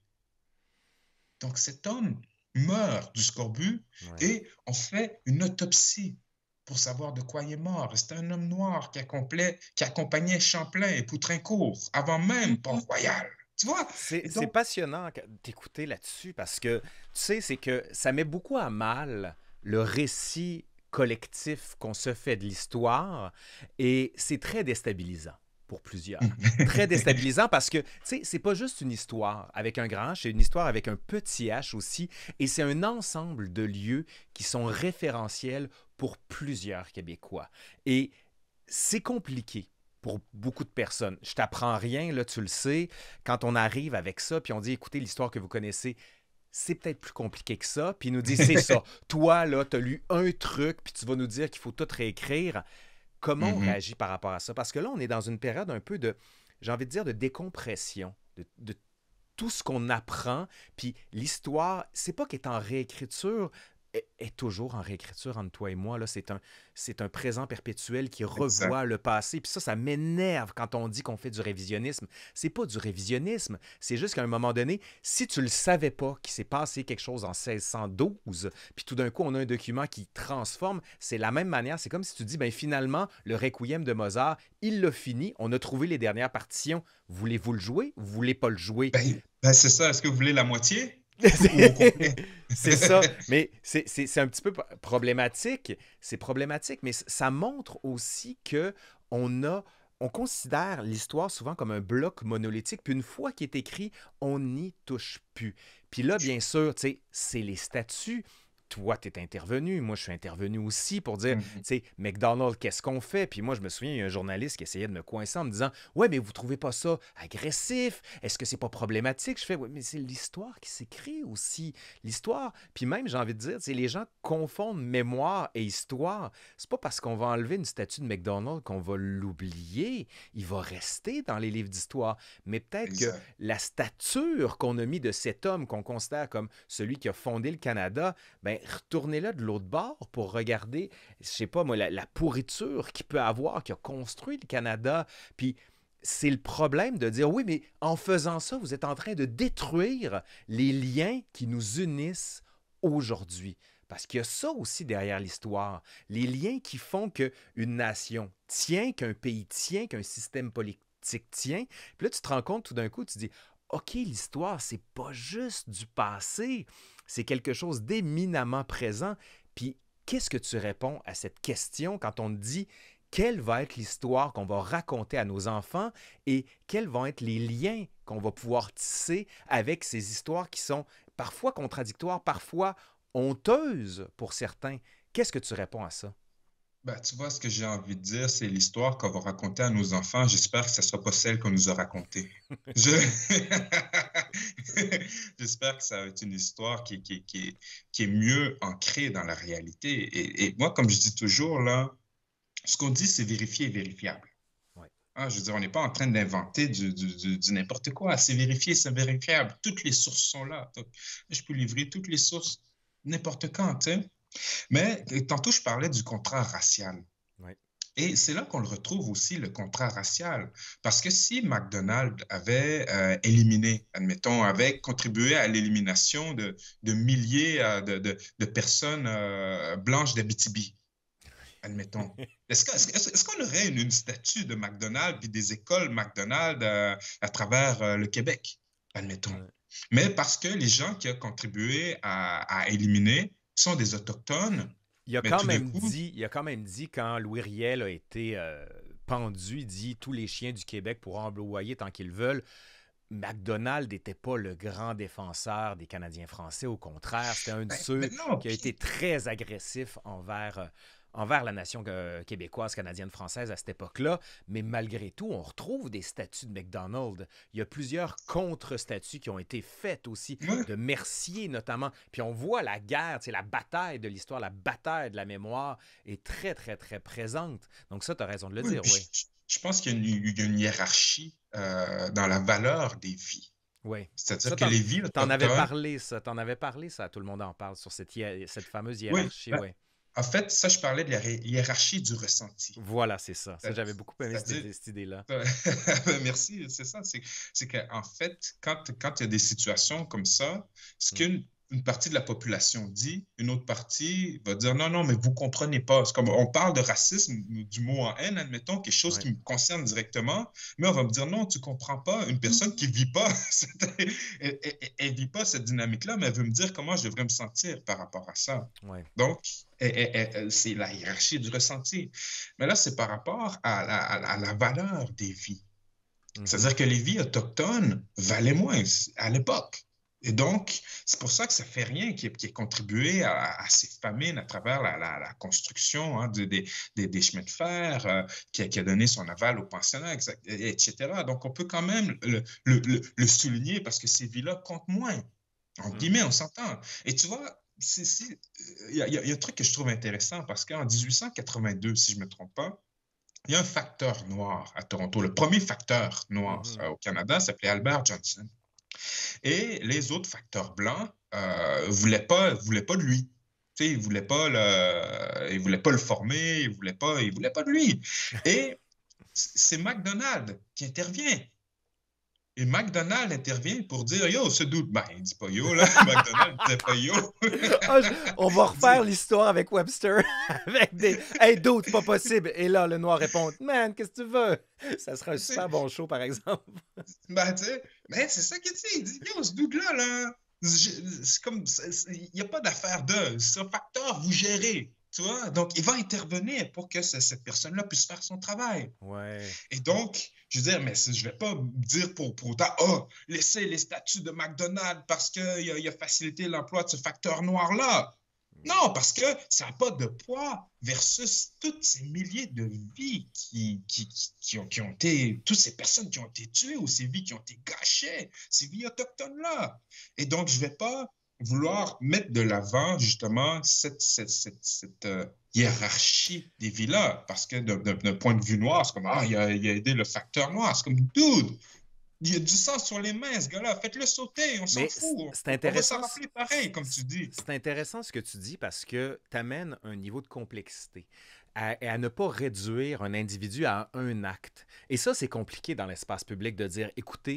Donc cet homme meurt du scorbut
Ouais.
et on fait une autopsie pour savoir de quoi il est mort. C'était un homme noir qui accompagnait Champlain et Poutrincourt avant même Port-Royal. Tu vois? Et
C'est
donc,
passionnant d'écouter là-dessus parce que, tu sais, c'est que ça met beaucoup à mal le récit collectif qu'on se fait de l'histoire et c'est très déstabilisant pour plusieurs. Très déstabilisant parce que, tu sais, c'est pas juste une histoire avec un grand H, c'est une histoire avec un petit H aussi et c'est un ensemble de lieux qui sont référentiels pour plusieurs Québécois. Et c'est compliqué pour beaucoup de personnes. Je t'apprends rien, là, tu le sais. Quand on arrive avec ça, puis on dit, écoutez, l'histoire que vous connaissez, c'est peut-être plus compliqué que ça. Puis il nous dit, c'est ça. Toi, là, tu as lu un truc, puis tu vas nous dire qu'il faut tout réécrire. Comment on
Mhm,
réagit par rapport à ça? Parce que là, on est dans une période un peu de, j'ai envie de dire, de décompression, de tout ce qu'on apprend. Puis l'histoire, c'est pas qu'elle est en réécriture, est toujours en réécriture entre toi et moi. Là, c'est un présent perpétuel qui
exact.
revoit le passé. Puis ça m'énerve quand on dit qu'on fait du révisionnisme. C'est pas du révisionnisme. C'est juste qu'à un moment donné, si tu le savais pas qu'il s'est passé quelque chose en 1612, puis tout d'un coup, on a un document qui transforme, c'est la même manière. C'est comme si tu dis, ben finalement, le Requiem de Mozart, il l'a fini. On a trouvé les dernières partitions. Voulez-vous le jouer? Vous voulez pas le jouer?
Ben, c'est ça. Est-ce que vous voulez la moitié ou au complet?
C'est ça, mais c'est un petit peu problématique. C'est problématique, mais ça montre aussi que on a, on considère l'histoire souvent comme un bloc monolithique, puis une fois qu'il est écrit, on n'y touche plus. Puis là, bien sûr, tu sais, c'est les statuts. Toi, tu es intervenu, moi, je suis intervenu aussi pour dire, tu
Mhm.
sais, McDonald's, qu'est-ce qu'on fait? Puis moi, je me souviens, il y a un journaliste qui essayait de me coincer en me disant, ouais, mais vous trouvez pas ça agressif? Est-ce que c'est pas problématique? Je fais, ouais, mais c'est l'histoire qui s'écrit aussi. L'histoire, puis même, j'ai envie de dire, les gens confondent mémoire et histoire. C'est pas parce qu'on va enlever une statue de McDonald's qu'on va l'oublier. Il va rester dans les livres d'histoire. Mais peut-être que
Exact.
la stature qu'on a mis de cet homme qu'on considère comme celui qui a fondé le Canada, ben retournez-là de l'autre bord pour regarder, je sais pas moi, la pourriture qu'il peut avoir, qui a construit le Canada. Puis c'est le problème de dire, oui, mais en faisant ça, vous êtes en train de détruire les liens qui nous unissent aujourd'hui. Parce qu'il y a ça aussi derrière l'histoire. Les liens qui font qu'une nation tient, qu'un pays tient, qu'un système politique tient. Puis là, tu te rends compte tout d'un coup, tu dis, OK, l'histoire, c'est pas juste du passé, c'est quelque chose d'éminemment présent. Puis qu'est-ce que tu réponds à cette question quand on te dit quelle va être l'histoire qu'on va raconter à nos enfants et quels vont être les liens qu'on va pouvoir tisser avec ces histoires qui sont parfois contradictoires, parfois honteuses pour certains. Qu'est-ce que tu réponds à ça?
Ben, tu vois, ce que j'ai envie de dire, c'est l'histoire qu'on va raconter à nos enfants. J'espère que ce ne sera pas celle qu'on nous a racontée. Je... J'espère que ça va être une histoire qui est mieux ancrée dans la réalité. Et moi, comme je dis toujours, là, ce qu'on dit, c'est vérifié et vérifiable.
Ouais.
Hein, je veux dire, on n'est pas en train d'inventer du n'importe quoi. C'est vérifié, c'est vérifiable. Toutes les sources sont là. Donc, je peux livrer toutes les sources n'importe quand, tu sais. Mais tantôt, je parlais du contrat racial.
Ouais.
Et c'est là qu'on le retrouve aussi, le contrat racial. Parce que si McDonald's avait éliminé, admettons, avait contribué à l'élimination de milliers de personnes blanches d'Abitibi, admettons, est-ce qu'on aurait une statue de McDonald's puis des écoles McDonald's à travers le Québec, admettons?
Ouais.
Mais parce que les gens qui ont contribué à éliminer sont des Autochtones, mais tout d'un coup,
Il a quand même dit, quand Louis Riel a été pendu, il dit tous les chiens du Québec pourront employer tant qu'ils veulent. McDonald n'était pas le grand défenseur des Canadiens français. Au contraire, c'était un de
ben
ceux
non,
qui a été très agressif envers la nation québécoise, canadienne, française à cette époque-là. Mais malgré tout, on retrouve des statues de McDonald. Il y a plusieurs contre-statues qui ont été faites aussi,
ouais,
de Mercier notamment. Puis on voit la guerre, la bataille de l'histoire, la bataille de la mémoire est très, très, très présente. Donc ça, tu as raison de le
oui,
dire,
puis
oui.
je pense qu'il y a une hiérarchie dans la valeur des vies.
Oui.
C'est-à-dire
Ça,
que les vies autochtones,
t'en avais parlé, ça, tout le monde en parle, sur cette fameuse
oui,
hiérarchie,
ben,
oui.
en fait, ça, je parlais de la hiérarchie du ressenti.
Voilà, c'est ça. Ça, j'avais beaucoup aimé
C'est-à-dire,
cette idée-là.
merci, c'est ça. C'est qu'en fait, quand il y a des situations comme ça, ce
Mm.
qu'une partie de la population dit, une autre partie va dire non, non, mais vous comprenez pas. C'est comme on parle de racisme, du mot en haine, admettons, quelque chose
Ouais.
qui me concerne directement, mais on va me dire non, tu comprends pas. Une personne qui vit pas, elle vit pas cette dynamique-là, mais elle veut me dire comment je devrais me sentir par rapport à ça.
Ouais.
Donc, c'est la hiérarchie du ressenti. Mais là, c'est par rapport à la valeur des vies.
Mhm.
C'est-à-dire que les vies autochtones valaient moins à l'époque. Et donc, c'est pour ça que ça fait rien qui ait contribué à ces famines à travers la construction, hein, des chemins de fer, qui a donné son aval aux pensionnats, etc. Donc, on peut quand même le souligner parce que ces vies-là comptent moins. En
Mm.
guillemets, on s'entend. Et tu vois, il y a un truc que je trouve intéressant parce qu'en 1882, si je ne me trompe pas, il y a un facteur noir à Toronto. Le premier facteur noir
Mhm.
au Canada s'appelait Albert Johnson. Et les autres facteurs blancs voulaient pas de lui. Tu sais, ils voulaient pas le former, ils voulaient pas de lui. Et c'est McDonald qui intervient. Et McDonald intervient pour dire yo, ce doute. Ben, il dit pas yo, là. McDonald ne disait pas yo.
Ah, on va
Il dit,
refaire l'histoire avec Webster. Avec des hey, d'autres, c'est pas possible. Et là, le noir répond man, qu'est-ce que tu veux? Ça sera un
tu sais,
super bon show, par exemple.
ben, tu sais, mais c'est ça qu'il dit. Il dit yo, ce doute-là, là, c'est comme, il n'y a pas d'affaire de. C'est un facteur, vous gérez. Tu vois? Donc, il va intervenir pour que cette personne-là puisse faire son travail.
Ouais.
Et donc, je veux dire, mais je ne vais pas dire pour autant, oh, laissez les statuts de McDonald's parce qu'il a facilité l'emploi de ce facteur noir-là. Non, parce que ça n'a pas de poids versus toutes ces milliers de vies qui ont été, toutes ces personnes qui ont été tuées ou ces vies qui ont été gâchées, ces vies autochtones-là. Et donc, je ne vais pas vouloir mettre de l'avant justement cette hiérarchie des vies-là, parce que d'un point de vue noir, c'est comme, ah, il a aidé le facteur noir. C'est comme, dude, il y a du sang sur les mains, ce gars-là. Faites-le sauter, on s'en
Mais
fout.
c'est
On va
intéressant.
s'en rappeler pareil, comme tu dis.
C'est intéressant ce que tu dis parce que tu amènes un niveau de complexité à ne pas réduire un individu à un acte. Et ça, c'est compliqué dans l'espace public de dire, écoutez,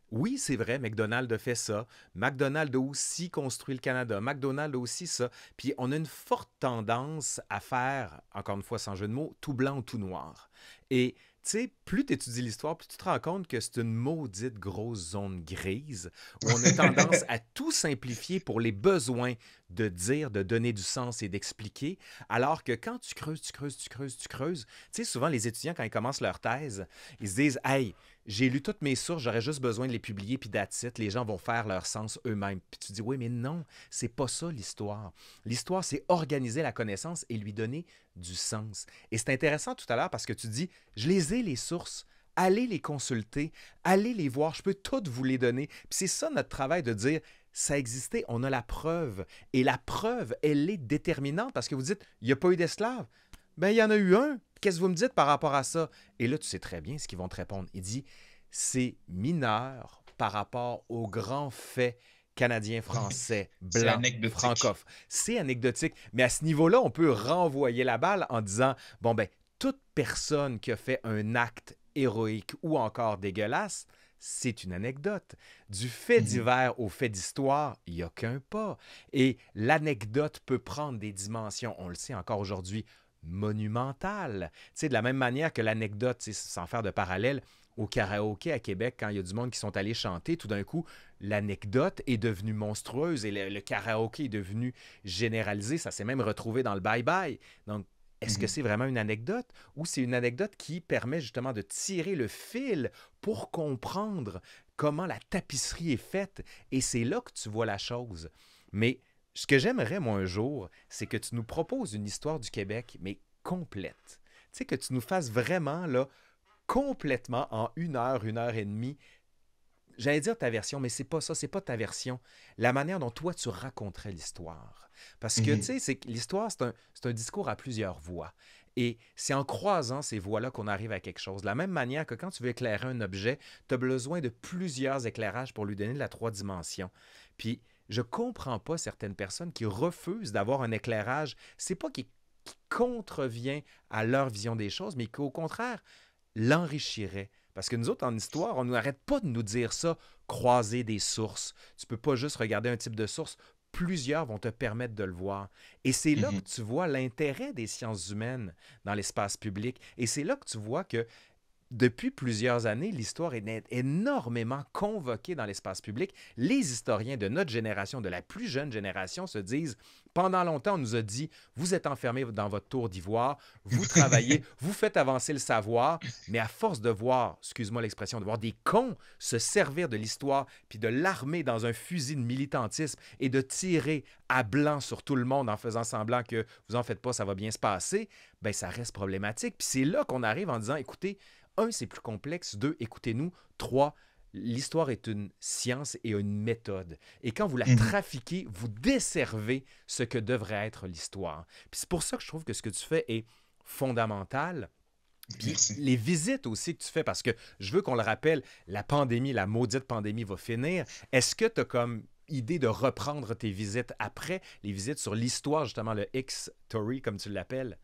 Oui, c'est vrai, McDonald's a fait ça. McDonald's a aussi construit le Canada. McDonald's a aussi ça. Puis on a une forte tendance à faire, encore une fois sans jeu de mots, tout blanc ou tout noir. Et tu sais, plus tu étudies l'histoire, plus tu te rends compte que c'est une maudite grosse zone grise où on a tendance à tout simplifier pour les besoins de dire, de donner du sens et d'expliquer, alors que quand tu creuses, tu creuses, tu creuses, tu creuses, tu sais, souvent les étudiants, quand ils commencent leur thèse, ils se disent, hey, j'ai lu toutes mes sources, j'aurais juste besoin de les publier, puis that's it, les gens vont faire leur sens eux-mêmes. Puis tu dis, oui, mais non, c'est pas ça l'histoire. L'histoire, c'est organiser la connaissance et lui donner du sens. Et c'est intéressant tout à l'heure parce que tu dis, je les ai, les sources, allez les consulter, allez les voir, je peux toutes vous les donner. Puis c'est ça notre travail de dire, ça existait, on a la preuve. Et la preuve, elle est déterminante parce que vous dites, il n'y a pas eu d'esclaves. Ben, il y en a eu un. Qu'est-ce que vous me dites par rapport à ça? Et là, tu sais très bien ce qu'ils vont te répondre. Il dit, c'est mineur par rapport aux grands faits canadiens, français,
C'est
blancs,
anecdotique.
francophones. C'est anecdotique, mais à ce niveau-là, on peut renvoyer la balle en disant, bon ben, toute personne qui a fait un acte héroïque ou encore dégueulasse, c'est une anecdote. Du fait
Mhm.
divers au fait d'histoire, il n'y a qu'un pas. Et l'anecdote peut prendre des dimensions, on le sait encore aujourd'hui, monumentales. Tu sais, de la même manière que l'anecdote, sans faire de parallèle, au karaoké à Québec, quand il y a du monde qui sont allés chanter, tout d'un coup, l'anecdote est devenue monstrueuse et le karaoké est devenu généralisé. Ça s'est même retrouvé dans le bye-bye. Donc, est-ce que
Mhm.
c'est vraiment une anecdote ou c'est une anecdote qui permet justement de tirer le fil pour comprendre comment la tapisserie est faite? Et c'est là que tu vois la chose. Mais ce que j'aimerais, moi, un jour, c'est que tu nous proposes une histoire du Québec, mais complète. Tu sais, que tu nous fasses vraiment, là, complètement en une heure et demie. J'allais dire ta version, mais c'est pas ça, c'est pas ta version. La manière dont toi, tu raconterais l'histoire. Parce que, tu
Mhm.
sais, c'est que l'histoire, c'est un discours à plusieurs voix. Et c'est en croisant ces voix-là qu'on arrive à quelque chose. De la même manière que quand tu veux éclairer un objet, tu as besoin de plusieurs éclairages pour lui donner de la trois dimensions. Puis, je comprends pas certaines personnes qui refusent d'avoir un éclairage. C'est pas qui contrevient à leur vision des choses, mais qu'au contraire, l'enrichirait. Parce que nous autres, en histoire, on n'arrête pas de nous dire ça, croiser des sources. Tu peux pas juste regarder un type de source, plusieurs vont te permettre de le voir. Et c'est là que
Mhm.
tu vois l'intérêt des sciences humaines dans l'espace public. Et c'est là que tu vois que depuis plusieurs années, l'histoire est énormément convoquée dans l'espace public. Les historiens de notre génération, de la plus jeune génération, se disent, pendant longtemps, on nous a dit, vous êtes enfermés dans votre tour d'ivoire, vous travaillez, vous faites avancer le savoir, mais à force de voir, excuse-moi l'expression, de voir des cons se servir de l'histoire, puis de l'armer dans un fusil de militantisme et de tirer à blanc sur tout le monde en faisant semblant que vous en faites pas, ça va bien se passer, ben ça reste problématique. Puis c'est là qu'on arrive en disant, écoutez, un, c'est plus complexe. Deux, écoutez-nous. Trois, l'histoire est une science et une méthode. Et quand vous la
Mhm.
trafiquez, vous desservez ce que devrait être l'histoire. Puis c'est pour ça que je trouve que ce que tu fais est fondamental. Puis
Merci.
les visites aussi que tu fais, parce que je veux qu'on le rappelle, la pandémie, la maudite pandémie va finir. Est-ce que tu as comme idée de reprendre tes visites après, les visites sur l'histoire, justement, le X-Story, comme tu l'appelles?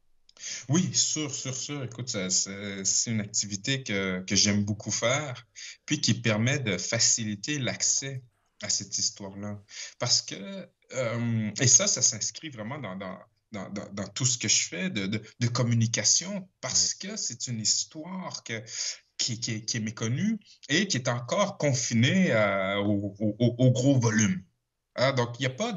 Oui, sûr. Écoute, c'est une activité que j'aime beaucoup faire, puis qui permet de faciliter l'accès à cette histoire-là. Parce que, et ça s'inscrit vraiment dans tout ce que je fais de communication,
Oui.
parce que c'est une histoire qui est méconnue et qui est encore confinée au gros volume. Hein, donc, il n'y a pas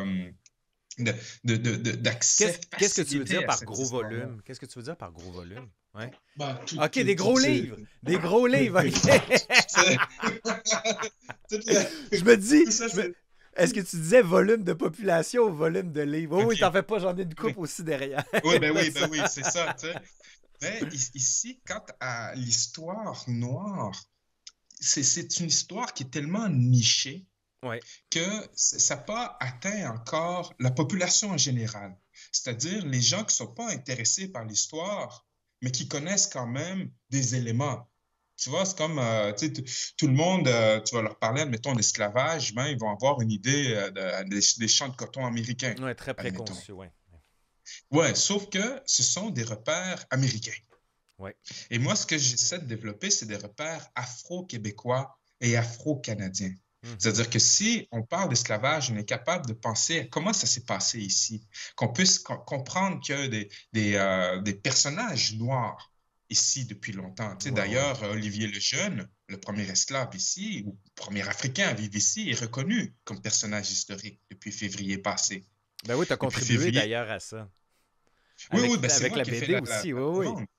de, d'accès
Qu'est-ce que tu veux dire
facilité à
par
cette
gros
histoire-là.
volume? Qu'est-ce que tu veux dire par gros volume? Ouais.
Bah,
OK, des gros
toutes ces...
livres! Des gros livres,
c'est-
OK!
toutes les-
Je me dis,
Tout ça, c'est...
est-ce que tu disais volume de population ou volume de livres? Oh oui, t'en
OK.
fais pas, j'en ai une coupe
Oui,
aussi derrière.
ben oui, c'est ça, tu sais. Mais ici, quant à l'histoire noire, c'est une histoire qui est tellement nichée
Ouais.
que ça n'a pas atteint encore la population en général. C'est-à-dire les gens qui ne sont pas intéressés par l'histoire, mais qui connaissent quand même des éléments. Tu vois, c'est comme tu sais, tout le monde, tu vas leur parler, admettons, d'esclavage, ben, ils vont avoir une idée des champs de coton américains,
Ouais, très
admettons.
préconçu, ouais.
Ouais, sauf que ce sont des repères américains.
Ouais.
Et moi, ce que j'essaie de développer, c'est des repères afro-québécois et afro-canadien.
Mhm.
C'est-à-dire que si on parle d'esclavage, on est capable de penser à comment ça s'est passé ici, qu'on puisse comprendre qu'il y a des personnages noirs ici depuis longtemps. Tu sais,
Ouais, ouais.
d'ailleurs, Olivier Lejeune, le premier esclave ici, ou le premier Africain à vivre ici, est reconnu comme personnage historique depuis février passé.
Ben oui, tu as
Depuis
contribué
février.
d'ailleurs à ça.
Oui, oui, ben c'est
Avec
moi
la
qui ai fait
BD aussi, oui,
la
oui.
demande.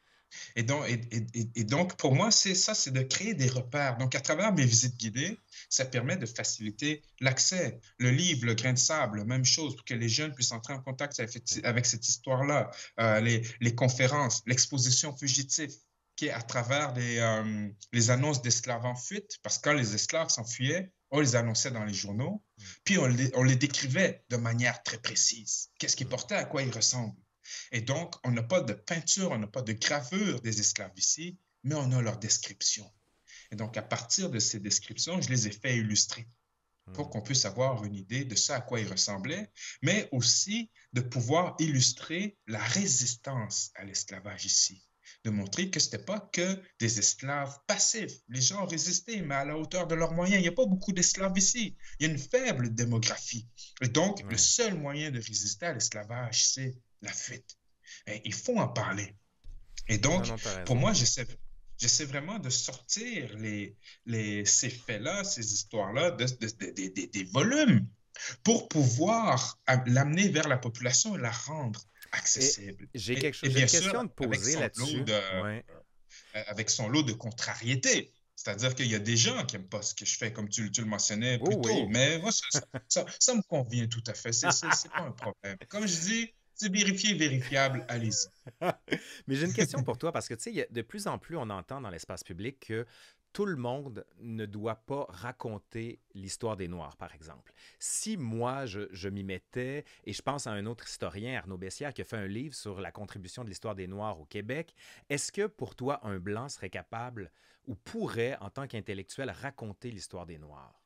Et donc, pour moi, c'est ça, c'est de créer des repères. Donc, à travers mes visites guidées, ça permet de faciliter l'accès. Le livre, Le grain de sable, même chose, pour que les jeunes puissent entrer en contact avec cette histoire-là. Les conférences, l'exposition fugitive, qui est à travers les annonces d'esclaves en fuite, parce que quand les esclaves s'enfuyaient, on les annonçait dans les journaux, puis on les décrivait de manière très précise. Qu'est-ce qu'ils portaient, à quoi ils ressemblent. Et donc, on n'a pas de peinture, on n'a pas de gravure des esclaves ici, mais on a leur description. Et donc, à partir de ces descriptions, je les ai fait illustrer pour qu'on puisse avoir une idée de ce à quoi ils ressemblaient, mais aussi de pouvoir illustrer la résistance à l'esclavage ici, de montrer que ce n'était pas que des esclaves passifs. Les gens ont résisté, mais à la hauteur de leurs moyens. Il n'y a pas beaucoup d'esclaves ici. Il y a une faible démographie. Et donc, le
Ouais.
seul moyen de résister à l'esclavage, c'est la fuite. Et il faut en parler. Et
Non,
donc,
non, t'as
pour
raison.
moi, j'essaie vraiment de sortir ces faits-là, ces histoires-là des volumes pour pouvoir l'amener vers la population et la rendre
Et
accessible.
j'ai
Et
j'ai
bien
une
sûr,
question à te poser là-dessus. Ouais.
avec son lot de contrariétés. C'est-à-dire qu'il y a des gens qui n'aiment pas ce que je fais, comme tu le mentionnais
Oh
plus tôt,
oui.
mais moi, ça me convient tout à fait. C'est pas un problème. Comme je dis, c'est vérifié, vérifiable, allez-y.
Mais j'ai une question pour toi parce que tu sais, de plus en plus, on entend dans l'espace public que tout le monde ne doit pas raconter l'histoire des Noirs, par exemple. Si moi, je m'y mettais, et je pense à un autre historien, Arnaud Bessière, qui a fait un livre sur la contribution de l'histoire des Noirs au Québec, est-ce que pour toi, un Blanc serait capable ou pourrait, en tant qu'intellectuel, raconter l'histoire des Noirs?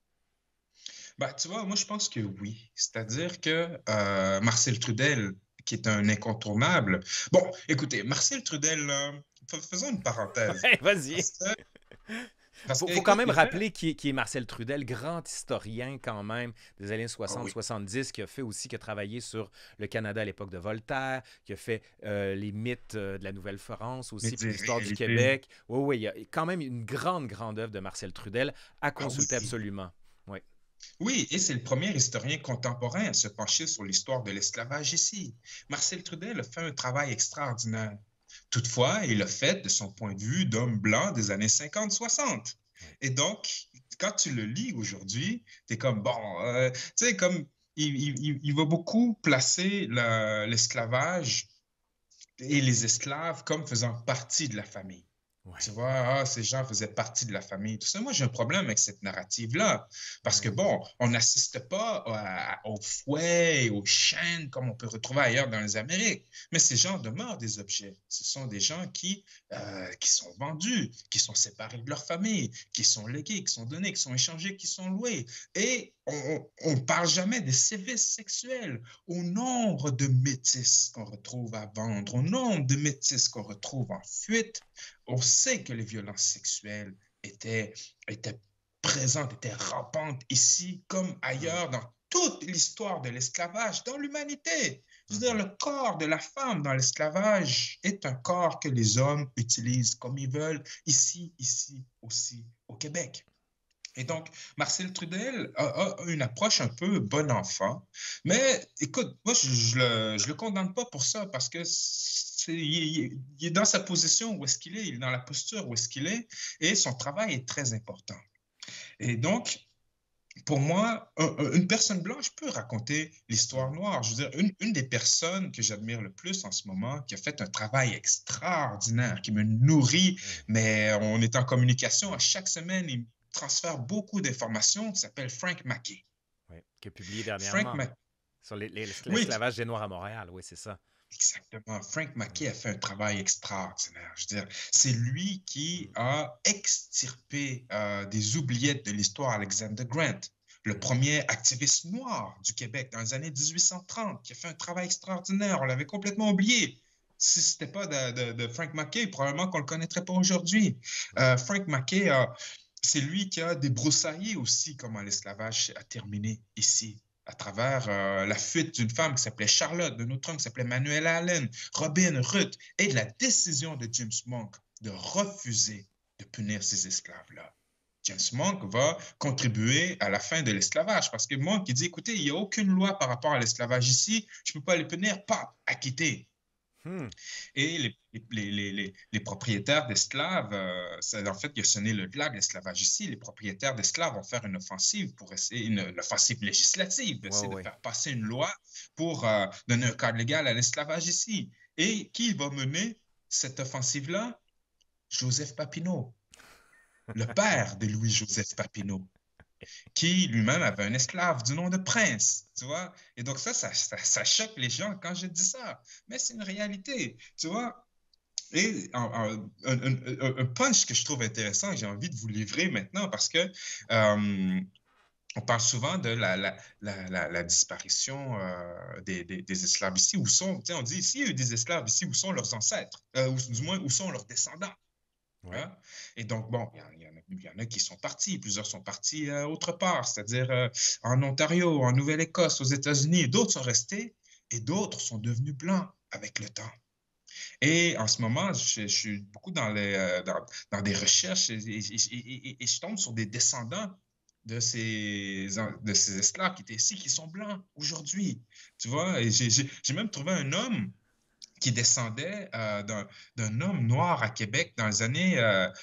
Bah, tu vois, moi, je pense que oui. C'est-à-dire que Marcel Trudel, qui est un incontournable. Bon, écoutez, Marcel Trudel, faisons une parenthèse.
Ouais, vas-y.
Parce que, parce que
Faut quand
écoute,
même
il a fait.
rappeler qui est Marcel Trudel, grand historien quand même des années
Ah oui.
60-70, qui a fait aussi, qui a travaillé sur le Canada à l'époque de Voltaire, qui a fait les mythes de la Nouvelle-France aussi, puis
Méditer,
l'histoire du
réalité.
Québec. Oui, oui, il y a quand même une grande, grande œuvre de Marcel Trudel à
Ah oui.
consulter absolument. Oui.
Oui, et c'est le premier historien contemporain à se pencher sur l'histoire de l'esclavage ici. Marcel Trudel a fait un travail extraordinaire. Toutefois, il l'a fait de son point de vue d'homme blanc des années 50-60.
Oui.
Et donc, quand tu le lis aujourd'hui, tu es comme, bon, tu sais, comme il va beaucoup placer l'esclavage et les esclaves comme faisant partie de la famille. Tu
Oui.
vois, ces gens faisaient partie de la famille. Tout ça, moi, j'ai un problème avec cette narrative-là. Parce que,
Oui.
bon, on n'assiste pas aux fouets et aux chaînes comme on peut retrouver ailleurs dans les Amériques. Mais ces gens demeurent des objets. Ce sont des gens qui sont vendus, qui sont séparés de leur famille, qui sont légués, qui sont donnés, qui sont échangés, qui sont loués. Et on ne parle jamais des sévices sexuels, au nombre de métis qu'on retrouve à vendre, au nombre de métis qu'on retrouve en fuite. On sait que les violences sexuelles étaient présentes, étaient rampantes ici comme
Mm.
ailleurs dans toute l'histoire de l'esclavage, dans l'humanité. Je veux dire,
Mhm.
le corps de la femme dans l'esclavage est un corps que les hommes utilisent comme ils veulent, ici aussi, au Québec. Et donc, Marcel Trudel a une approche un peu bon enfant. Mais écoute, moi, je le condamne pas pour ça parce que il est dans sa position où est-ce qu'il est, il est dans la posture où est-ce qu'il est, et son travail est très important. Et donc, pour moi, une personne blanche peut raconter l'histoire
Mm.
noire. Je veux dire, une des personnes que j'admire le plus en ce moment, qui a fait un travail extraordinaire, qui me nourrit,
Oui.
mais on est en communication à chaque semaine, il me transfère beaucoup d'informations, qui s'appelle Frank Mackey.
Oui. Qui a publié
Frank
dernièrement
Mackey,
sur
oui,
l'esclavage des Noirs à Montréal. Oui, c'est ça.
exactement. Frank Mackey
Mm.
a fait un travail extraordinaire. Je veux dire, c'est lui qui
Mm.
a extirpé des oubliettes de l'histoire Alexander Grant, le
Mm.
premier activiste noir du Québec dans les années 1830, qui a fait un travail extraordinaire. On l'avait complètement oublié. Si ce n'était pas de Frank Mackey, probablement qu'on ne le connaîtrait pas aujourd'hui.
Mm.
Frank Mackey a c'est lui qui a débroussaillé aussi comment l'esclavage a terminé ici, à travers la fuite d'une femme qui s'appelait Charlotte, d'un autre homme qui s'appelait Manuel Allen, Robin, Ruth, et de la décision de James Monk de refuser de punir ces esclaves-là. James Monk va contribuer à la fin de l'esclavage parce que Monk, il dit, écoutez, il n'y a aucune loi par rapport à l'esclavage ici, je ne peux pas les punir, pas acquittés.
Hmm.
Et les propriétaires d'esclaves, en fait, il a sonné le glas de l'esclavage ici. Les propriétaires d'esclaves vont faire une offensive pour essayer, une offensive législative, essayer de faire passer une loi pour donner un cadre légal à l'esclavage ici. Et qui va mener cette offensive-là? Joseph Papineau, le père de Louis-Joseph Papineau, qui lui-même avait un esclave du nom de Prince, tu vois. Et donc ça choque les gens quand je dis ça. Mais c'est une réalité, tu vois. Et un punch que je trouve intéressant, que j'ai envie de vous livrer maintenant, parce que on parle souvent de la disparition des esclaves ici. Où sont, on dit, s'il y a eu des esclaves ici, où sont leurs ancêtres? Ou du moins, où sont leurs descendants?
Ouais.
Hein? Et donc, bon, il y en a qui sont partis, plusieurs sont partis autre part, c'est-à-dire en Ontario, en Nouvelle-Écosse, aux États-Unis. D'autres sont restés et d'autres sont devenus blancs avec le temps. Et en ce moment, je suis beaucoup dans des recherches et je tombe sur des descendants de ces esclaves qui étaient ici, qui sont blancs aujourd'hui. Tu vois, et j'ai même trouvé un homme qui descendait d'un homme noir à Québec dans les années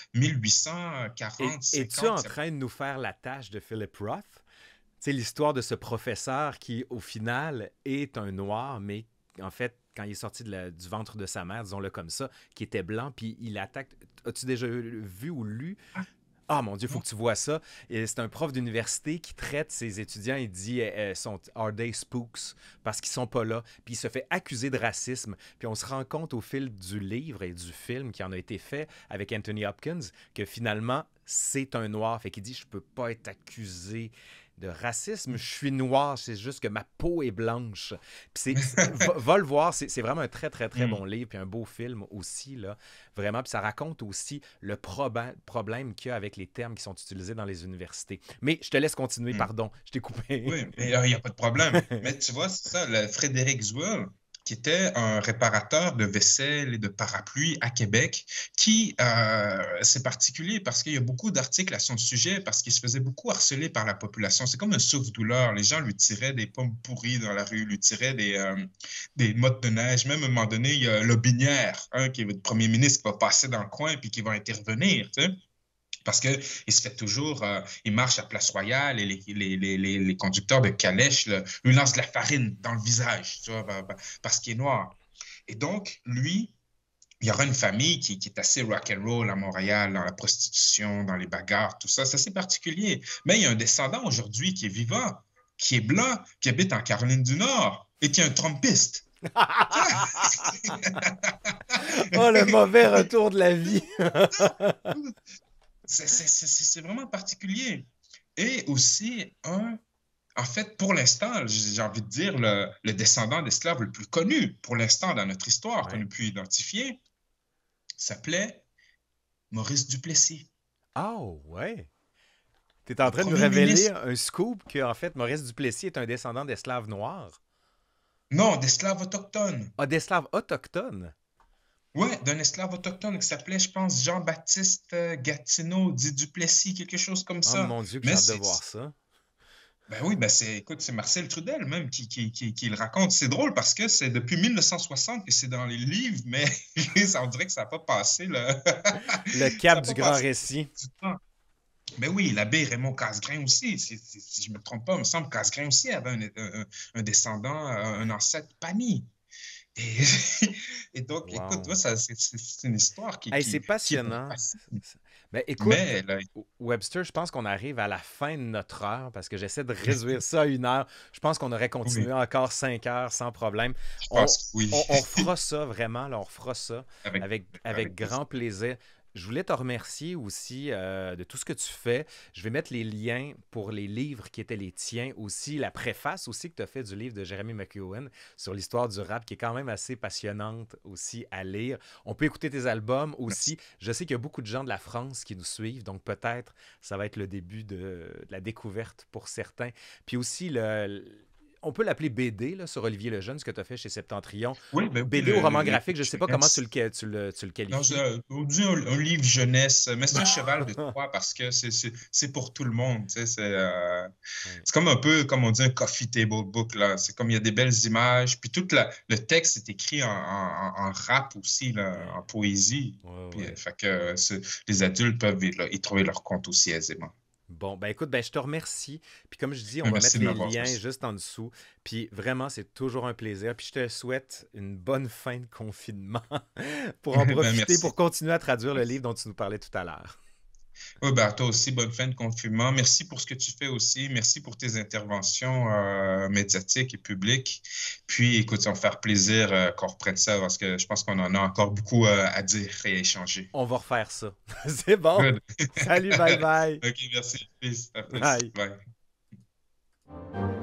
1840-50.
Es-tu en train de nous faire la tâche de Philip Roth? C'est l'histoire de ce professeur qui, au final, est un noir, mais en fait, quand il est sorti du ventre de sa mère, disons-le comme ça, qui était blanc, puis il attaque... As-tu déjà vu ou lu? Ah mon Dieu, il faut que tu vois ça. C'est un prof d'université qui traite ses étudiants et dit Are they spooks? Parce qu'ils sont pas là. Puis il se fait accuser de racisme. Puis on se rend compte au fil du livre et du film qui en a été fait avec Anthony Hopkins que finalement, c'est un noir. Fait qu'il dit Je peux pas être accusé de racisme, je suis noir, c'est juste que ma peau est blanche. Puis va le voir, c'est vraiment un très, très, très bon livre, puis un beau film aussi, là, vraiment. Puis ça raconte aussi le problème qu'il y a avec les termes qui sont utilisés dans les universités. Mais je te laisse continuer, pardon, je t'ai coupé.
Oui, mais il n'y a pas de problème. Mais tu vois, c'est ça, le Frédéric Zuel, qui était un réparateur de vaisselle et de parapluies à Québec, qui, c'est particulier parce qu'il y a beaucoup d'articles à son sujet, parce qu'il se faisait beaucoup harceler par la population. C'est comme un souffle-douleur. Les gens lui tiraient des pommes pourries dans la rue, lui tiraient des mottes de neige. Même à un moment donné, il y a Lobinière, qui est le premier ministre, qui va passer dans le coin puis qui va intervenir, tu sais. Parce qu'il se fait toujours, il marche à Place Royale et les conducteurs de calèches lui lancent de la farine dans le visage, tu vois, parce qu'il est noir. Et donc, lui, il y aura une famille qui est assez rock'n'roll à Montréal, dans la prostitution, dans les bagarres, tout ça. C'est assez particulier. Mais il y a un descendant aujourd'hui qui est vivant, qui est blanc, qui habite en Caroline du Nord et qui est un Trumpiste.
Oh, le mauvais retour de la vie!
C'est vraiment particulier. Et aussi, en fait, pour l'instant, j'ai envie de dire, le descendant d'esclave le plus connu, pour l'instant, dans notre histoire, qu'on a pu identifier, s'appelait Maurice Duplessis.
Oh, ouais! Tu es en train de nous révéler un scoop qu'en fait, Maurice Duplessis est un descendant d'esclaves noirs?
Non, d'esclaves autochtones.
Ah, d'esclaves autochtones?
Oui, d'un esclave autochtone qui s'appelait, je pense, Jean-Baptiste Gatineau, dit Duplessis, quelque chose comme ça.
Oh mon Dieu, que j'ai hâte de voir ça.
Ben oui, ben écoute, c'est Marcel Trudel même qui le raconte. C'est drôle parce que c'est depuis 1960 que c'est dans les livres, mais on dirait que ça n'a pas passé
le cap du grand récit.
Ben oui, l'abbé Raymond Casgrain aussi, si je ne me trompe pas, il me semble que Casgrain aussi avait un descendant, un ancêtre Pani. Et donc, wow. Écoute, c'est une histoire qui
c'est passionnant. Ben, écoute, Webster, je pense qu'on arrive à la fin de notre heure parce que j'essaie de réduire ça à 1 heure. Je pense qu'on aurait continué encore 5 heures sans problème. On fera ça vraiment, là, on refera ça avec grand plaisir. Je voulais te remercier aussi de tout ce que tu fais. Je vais mettre les liens pour les livres qui étaient les tiens aussi, la préface aussi que tu as fait du livre de Jeremy McEwen sur l'histoire du rap, qui est quand même assez passionnante aussi à lire. On peut écouter tes albums
Merci.
aussi. Je sais qu'il y a beaucoup de gens de la France qui nous suivent, donc peut-être ça va être le début de la découverte pour certains. Puis aussi, on peut l'appeler BD là, sur Olivier Lejeune, ce que tu as fait chez Septentrion.
Oui, ben oui,
BD ou roman
le
graphique, je ne sais pas comment
jeunesse.
tu le
Non,
qualifies.
on dit un livre jeunesse, mais c'est un cheval de Troie parce que c'est pour tout le monde. Tu sais,
Ouais.
c'est comme un peu, comme on dit, un coffee table book, là. C'est comme il y a des belles images. Puis le texte est écrit en rap aussi, là,
Ouais.
en poésie.
Ouais,
Puis,
ouais.
fait que les adultes peuvent y trouver leur compte aussi aisément.
Bon, ben écoute, ben je te remercie. Puis comme je dis, on
Mais
va
merci
mettre
de
les
m'avoir
liens
reçu.
juste en dessous. Puis vraiment, c'est toujours un plaisir. Puis je te souhaite une bonne fin de confinement pour en
Ben,
profiter, pour
merci.
continuer à traduire le livre
Merci.
dont tu nous parlais tout à l'heure.
Oui, ben, à toi aussi, bonne fin de confinement. Merci pour ce que tu fais aussi. Merci pour tes interventions médiatiques et publiques. Puis, écoute, ça va me faire plaisir qu'on reprenne ça parce que je pense qu'on en a encore beaucoup à dire et à échanger.
On va refaire ça. C'est bon.
Good.
Salut, bye bye.
OK, merci. Peace. À plus.
Bye.
Bye.